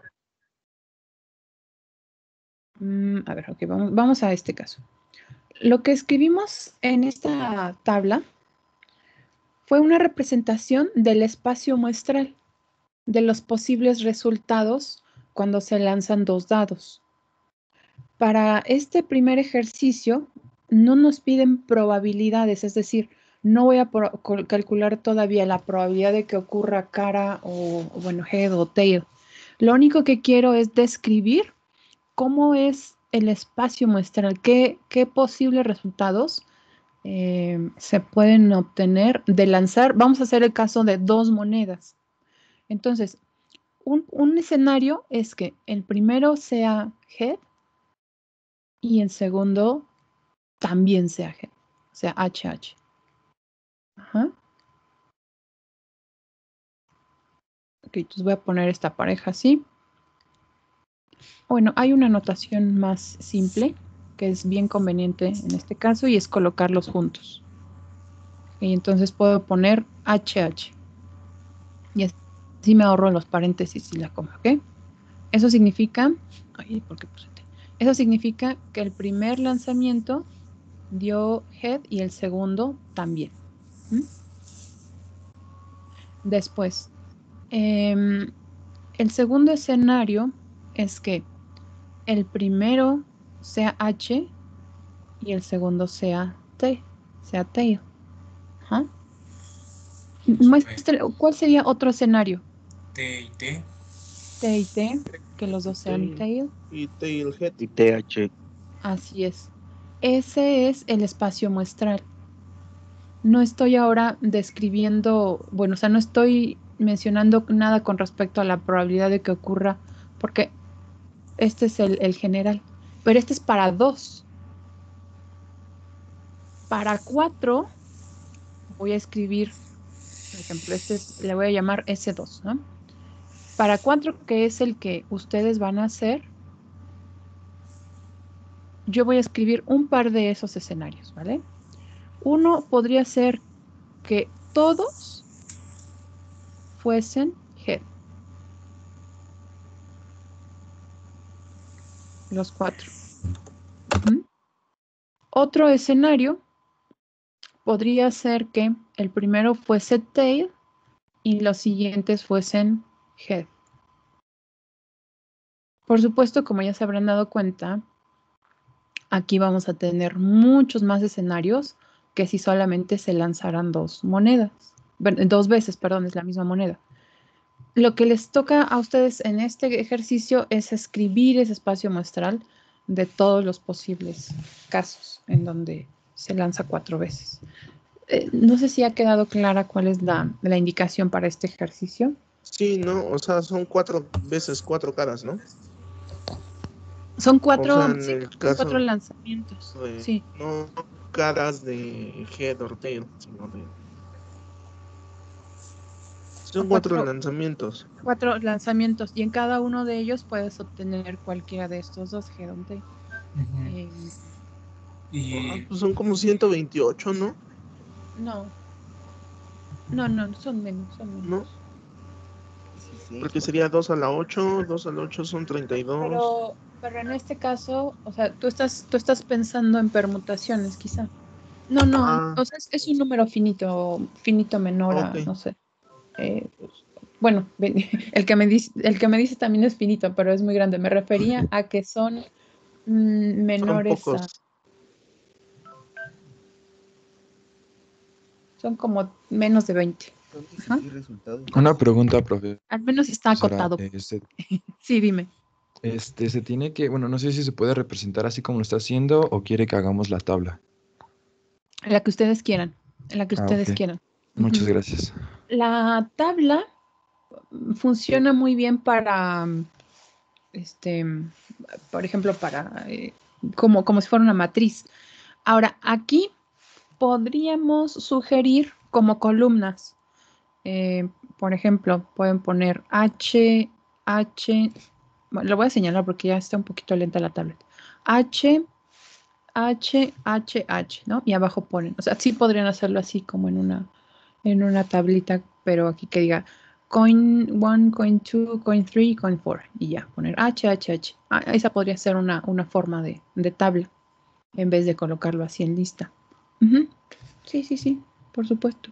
A ver, ok, vamos a este caso. Lo que escribimos en esta tabla fue una representación del espacio muestral, de los posibles resultados cuando se lanzan 2 dados. Para este primer ejercicio no nos piden probabilidades, es decir, no voy a calcular todavía la probabilidad de que ocurra cara o bueno, head o tail. Lo único que quiero es describir cómo es el espacio muestral, qué posibles resultados se pueden obtener de lanzar. Vamos a hacer el caso de 2 monedas. Entonces, un escenario es que el primero sea head y el segundo también sea head, o sea HH. Ajá. Ok, entonces voy a poner esta pareja así. Bueno, hay una notación más simple que es bien conveniente en este caso y es colocarlos juntos. Y entonces puedo poner HH. Y así me ahorro los paréntesis y la coma, ¿ok? Eso significa, ¿por qué puse T? Eso significa que el primer lanzamiento dio head y el segundo también. Después, el segundo escenario es que el primero sea H y el segundo sea tail. Ajá. ¿Cuál sería otro escenario? T y T. T y T, que los dos sean tail. Y tailhead. Y TH. Así es. Ese es el espacio muestral. No estoy ahora describiendo, bueno, o sea, no estoy mencionando nada con respecto a la probabilidad de que ocurra, porque este es el general, pero este es para 2. Para 4 voy a escribir, por ejemplo, le voy a llamar S2, ¿no? Para 4, que es el que ustedes van a hacer, yo voy a escribir un par de esos escenarios, ¿vale? Uno podría ser que todos fuesen head. Los 4. Otro escenario podría ser que el primero fuese tail y los siguientes fuesen head. Por supuesto, como ya se habrán dado cuenta, aquí vamos a tener muchos más escenarios que si solamente se lanzaran 2 monedas. Bueno, 2 veces, perdón, es la misma moneda. Lo que les toca a ustedes en este ejercicio es escribir ese espacio muestral de todos los posibles casos en donde se lanza 4 veces. No sé si ha quedado clara cuál es la indicación para este ejercicio. Sí, no, o sea, son 4 veces 4 caras, ¿no? Son 4, o sea, sí, son 4 lanzamientos. Sí. No caras de head or tail, sino de... Son 4 lanzamientos. 4 lanzamientos, y en cada uno de ellos puedes obtener cualquiera de estos 2 head or tail. Pues son como 128, ¿no? No, son menos. ¿No? Sí. Porque sería 2 a la 8, 2 a la 8 son 32. Pero en este caso, o sea, tú estás pensando en permutaciones, quizá. No, o sea, es un número finito menor a, no sé. Bueno, el que me dice también es finito, pero es muy grande. Me refería a que son menores. Son pocos. Son como menos de 20. Ajá. Una pregunta, profe. Al menos está acotado. Sí, dime. Se tiene que, bueno, no sé si se puede representar así como lo está haciendo o quiere que hagamos la tabla. La que ustedes quieran. Quieran. Muchas gracias. La tabla funciona muy bien para, por ejemplo, para como si fuera una matriz. Ahora, aquí podríamos sugerir como columnas. Por ejemplo, pueden poner H. Bueno, lo voy a señalar porque ya está un poquito lenta la tablet. H, ¿no? Y abajo ponen. O sea, sí podrían hacerlo así como en una tablita, pero aquí que diga coin 1, coin 2, coin 3, coin 4. Y ya, poner H. Esa podría ser una forma de tabla en vez de colocarlo así en lista. Sí, por supuesto.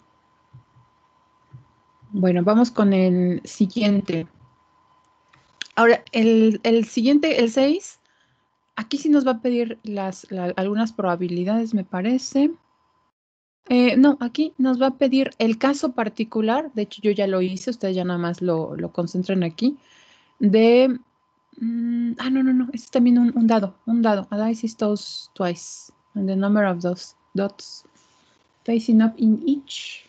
Bueno, vamos con el siguiente. Ahora, el siguiente, el 6, aquí sí nos va a pedir algunas probabilidades, me parece. No, aquí nos va a pedir el caso particular. De hecho, yo ya lo hice, ustedes ya nada más lo concentran aquí. No. Este es también un dado. A dice is tossed twice. And the number of those dots facing up in each.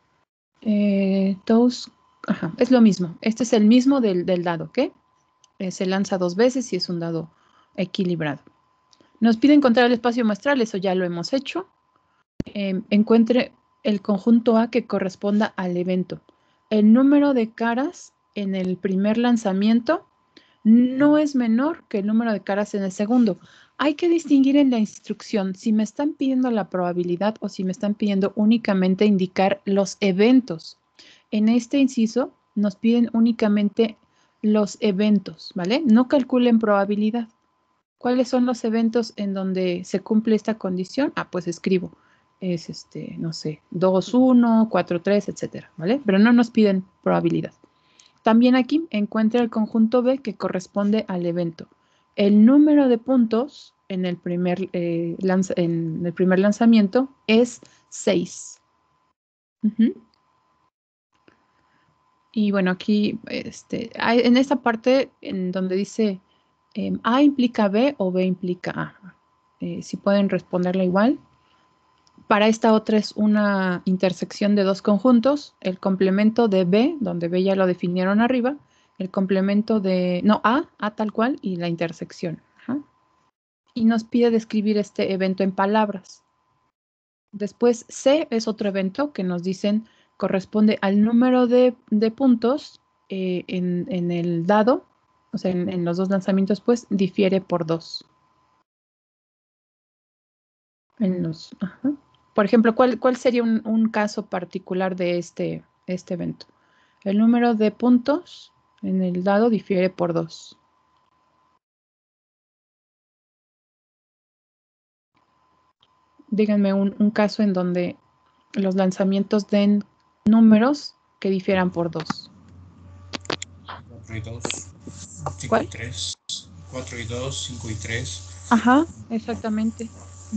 Es lo mismo. Este es el mismo del dado, ¿ok? Se lanza 2 veces y es un dado equilibrado. Nos pide encontrar el espacio muestral, eso ya lo hemos hecho. Encuentre el conjunto A que corresponda al evento. El número de caras en el primer lanzamiento no es menor que el número de caras en el segundo. Hay que distinguir en la instrucción si me están pidiendo la probabilidad o si me están pidiendo únicamente indicar los eventos. En este inciso nos piden únicamente los eventos, ¿vale? No calculen probabilidad. ¿Cuáles son los eventos en donde se cumple esta condición? Pues escribo es no sé, 2, 1, 4, 3, etcétera, ¿vale? Pero no nos piden probabilidad. También aquí encuentra el conjunto B que corresponde al evento. El número de puntos en el primer lanzamiento es 6. Y bueno, aquí en esta parte en donde dice A implica B o B implica A. Si pueden responderla igual. Para esta otra es una intersección de dos conjuntos, el complemento de B, donde B ya lo definieron arriba, el complemento de, no, A tal cual, y la intersección. Ajá. Y nos pide describir este evento en palabras. Después C es otro evento que nos dicen corresponde al número de puntos en el dado, o sea, en los dos lanzamientos, pues difiere por 2. Ajá. Por ejemplo, ¿cuál sería un caso particular de este evento? El número de puntos en el dado difiere por 2. Díganme un caso en donde los lanzamientos den números que difieran por 2. 4 y 2, 5 ¿Cuál? y 3. 4 y 2, 5 y 3. Ajá, exactamente.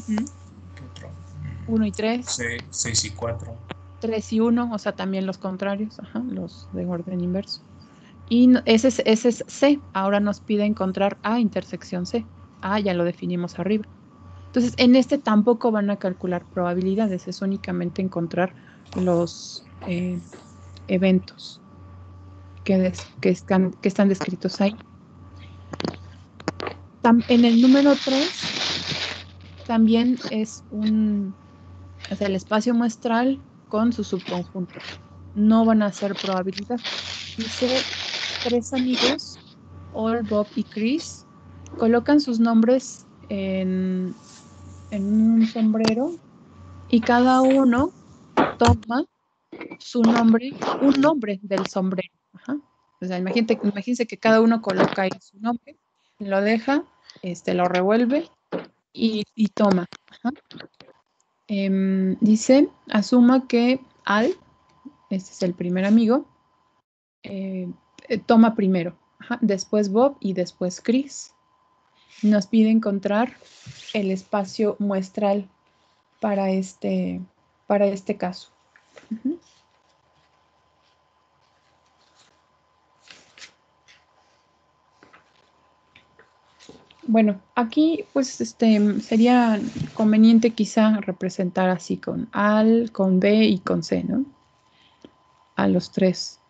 1 y 3. 6 y 4. 3 y 1, o sea, también los contrarios, ajá, los de orden inverso. Y ese es C. Ahora nos pide encontrar A intersección C. A ya lo definimos arriba. Entonces, en este tampoco van a calcular probabilidades, es únicamente encontrar los eventos que están descritos ahí. En el número 3 también es el espacio muestral con su subconjunto. No van a ser probabilidad. Dice 3 amigos, All, Bob y Chris, colocan sus nombres en un sombrero y cada uno toma su nombre, un nombre del sombrero. Ajá. O sea, imagínense que cada uno coloca ahí su nombre, lo deja, lo revuelve y toma. Ajá. Dice, asuma que Al, este es el primer amigo, toma primero, ajá, después Bob y después Chris. Nos pide encontrar el espacio muestral para este caso. Uh-huh. Bueno, aquí pues sería conveniente quizá representar así con Al, con B y con C, ¿no? A los 3.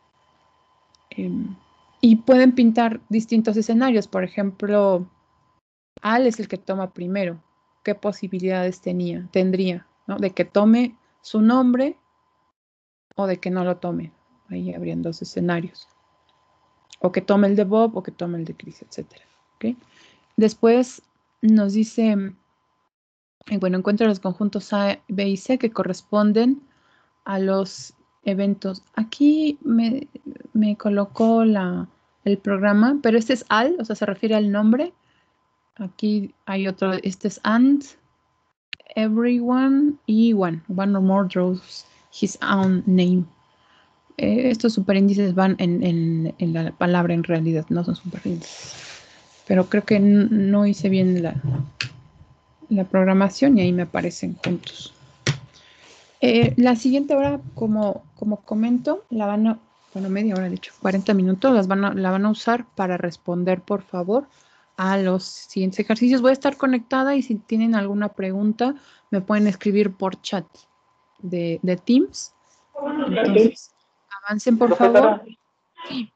Y pueden pintar distintos escenarios. Por ejemplo, Al es el que toma primero. ¿Qué posibilidades tendría, ¿no? De que tome su nombre o de que no lo tome. Ahí habrían 2 escenarios. O que tome el de Bob o que tome el de Chris, etc. ¿Okay? Después nos dice, bueno, encuentra los conjuntos A, B y C que corresponden a los eventos. Aquí me colocó el programa, pero este es Al, o sea, se refiere al nombre. Aquí hay otro, este es and, everyone y one or more draws his own name. Estos superíndices van en la palabra en realidad, no son superíndices. Pero creo que no hice bien la programación y ahí me aparecen juntos. La siguiente hora, como comento, la van a, bueno, media hora de hecho, 40 minutos, la van a usar para responder, por favor, a los siguientes ejercicios. Voy a estar conectada y si tienen alguna pregunta, me pueden escribir por chat de Teams. Entonces, avancen, por favor. Sí.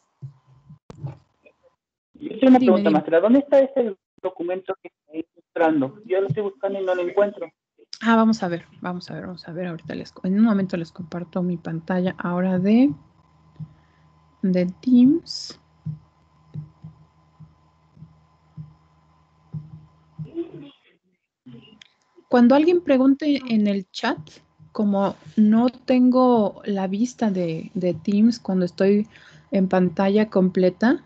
Yo tengo una pregunta, maestra. ¿Dónde está ese documento que está mostrando? Yo lo estoy buscando y no lo encuentro. Vamos a ver. Ahorita en un momento les comparto mi pantalla ahora de Teams. Cuando alguien pregunte en el chat, como no tengo la vista de Teams cuando estoy en pantalla completa,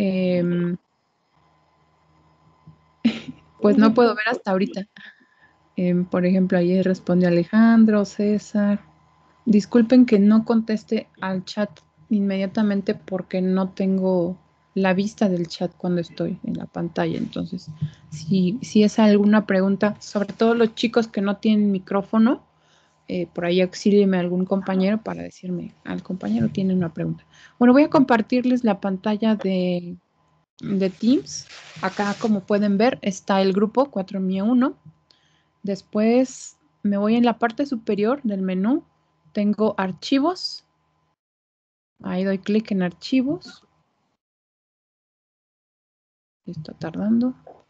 pues no puedo ver hasta ahorita. Por ejemplo, ahí responde Alejandro, César. Disculpen que no conteste al chat inmediatamente porque no tengo la vista del chat cuando estoy en la pantalla. Entonces, si es alguna pregunta, sobre todo los chicos que no tienen micrófono, por ahí auxílieme a algún compañero para decirme, al compañero tiene una pregunta. Bueno, voy a compartirles la pantalla de Teams. Acá, como pueden ver, está el grupo 4MIE1. Después me voy en la parte superior del menú. Tengo archivos. Ahí doy clic en archivos. Está tardando.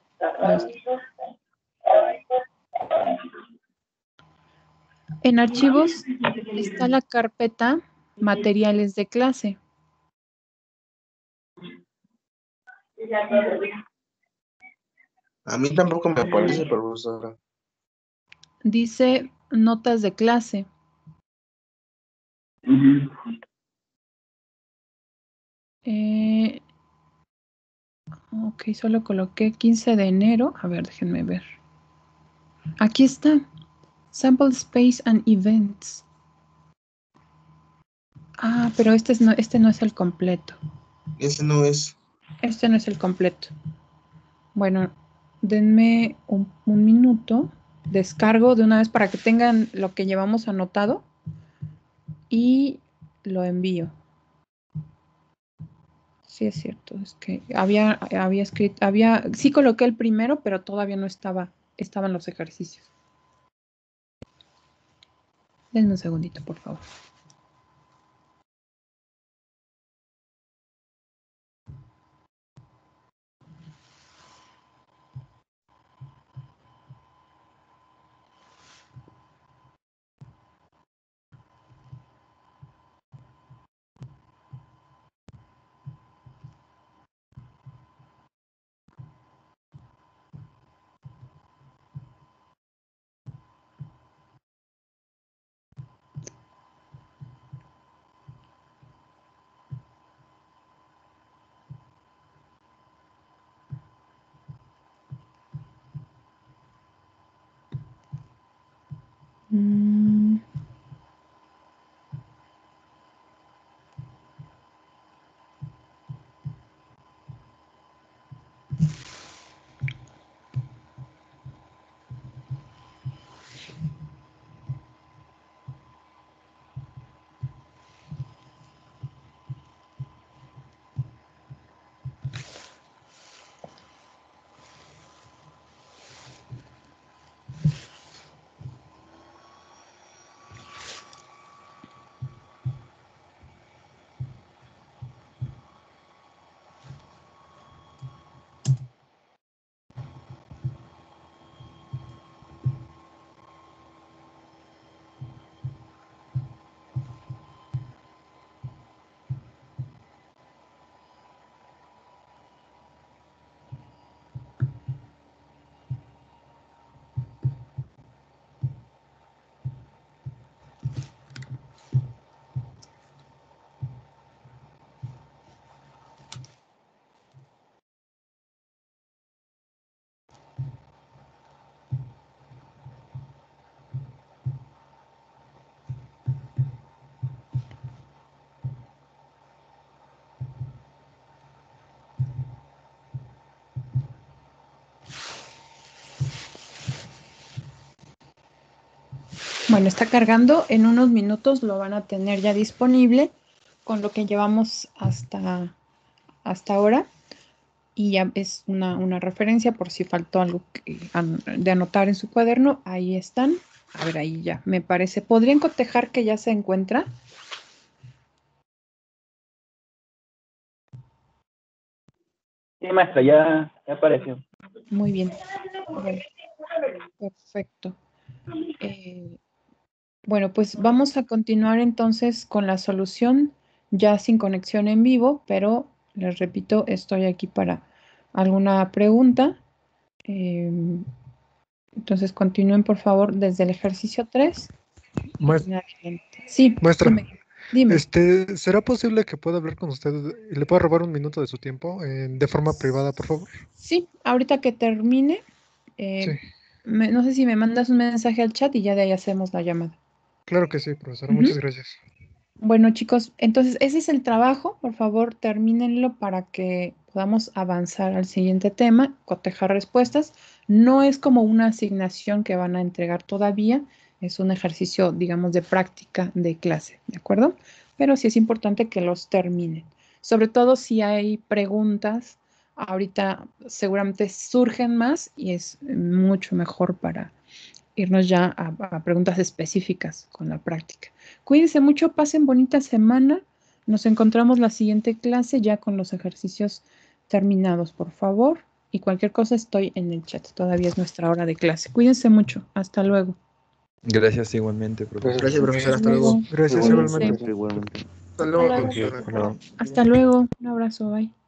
En archivos está la carpeta materiales de clase. A mí tampoco me aparece, profesora. Dice notas de clase. Ok, solo coloqué 15 de enero. A ver, déjenme ver. Aquí está. Sample Space and Events. Ah, pero este no es el completo. Ese no es. Este no es el completo. Bueno, denme un minuto. Descargo de una vez para que tengan lo que llevamos anotado y lo envío. Sí, es cierto. Es que había escrito, sí coloqué el primero, pero todavía no estaban los ejercicios. Denme un segundito, por favor. Bueno, está cargando. En unos minutos lo van a tener ya disponible con lo que llevamos hasta ahora. Y ya es una referencia por si faltó algo de anotar en su cuaderno. Ahí están. A ver, ahí ya me parece. ¿Podrían cotejar que ya se encuentra? Sí, maestra, ya apareció. Muy bien. Bueno, perfecto. Bueno, pues vamos a continuar entonces con la solución ya sin conexión en vivo, pero les repito, estoy aquí para alguna pregunta. Entonces continúen por favor desde el ejercicio 3. Sí, Maestra, dime. ¿Será posible que pueda hablar con usted y le pueda robar un minuto de su tiempo de forma privada, por favor? Sí, ahorita que termine, Sí. no sé si me mandas un mensaje al chat y ya de ahí hacemos la llamada. Claro que sí, profesora. Ujú. Muchas gracias. Bueno, chicos, entonces ese es el trabajo. Por favor, termínenlo para que podamos avanzar al siguiente tema, cotejar respuestas. No es como una asignación que van a entregar todavía, es un ejercicio, digamos, de práctica de clase, ¿de acuerdo? Pero sí es importante que los terminen. Sobre todo si hay preguntas, ahorita seguramente surgen más y es mucho mejor para irnos ya a preguntas específicas con la práctica. Cuídense mucho, pasen bonita semana. Nos encontramos la siguiente clase ya con los ejercicios terminados, por favor. Y cualquier cosa estoy en el chat. Todavía es nuestra hora de clase. Cuídense mucho. Hasta luego. Gracias igualmente, profesor. Gracias, profesor. Hasta luego. Gracias, Cuídense. igualmente. Igualmente. Hasta luego, Thank you. profesora. Hello. Hasta luego. Un abrazo. Bye.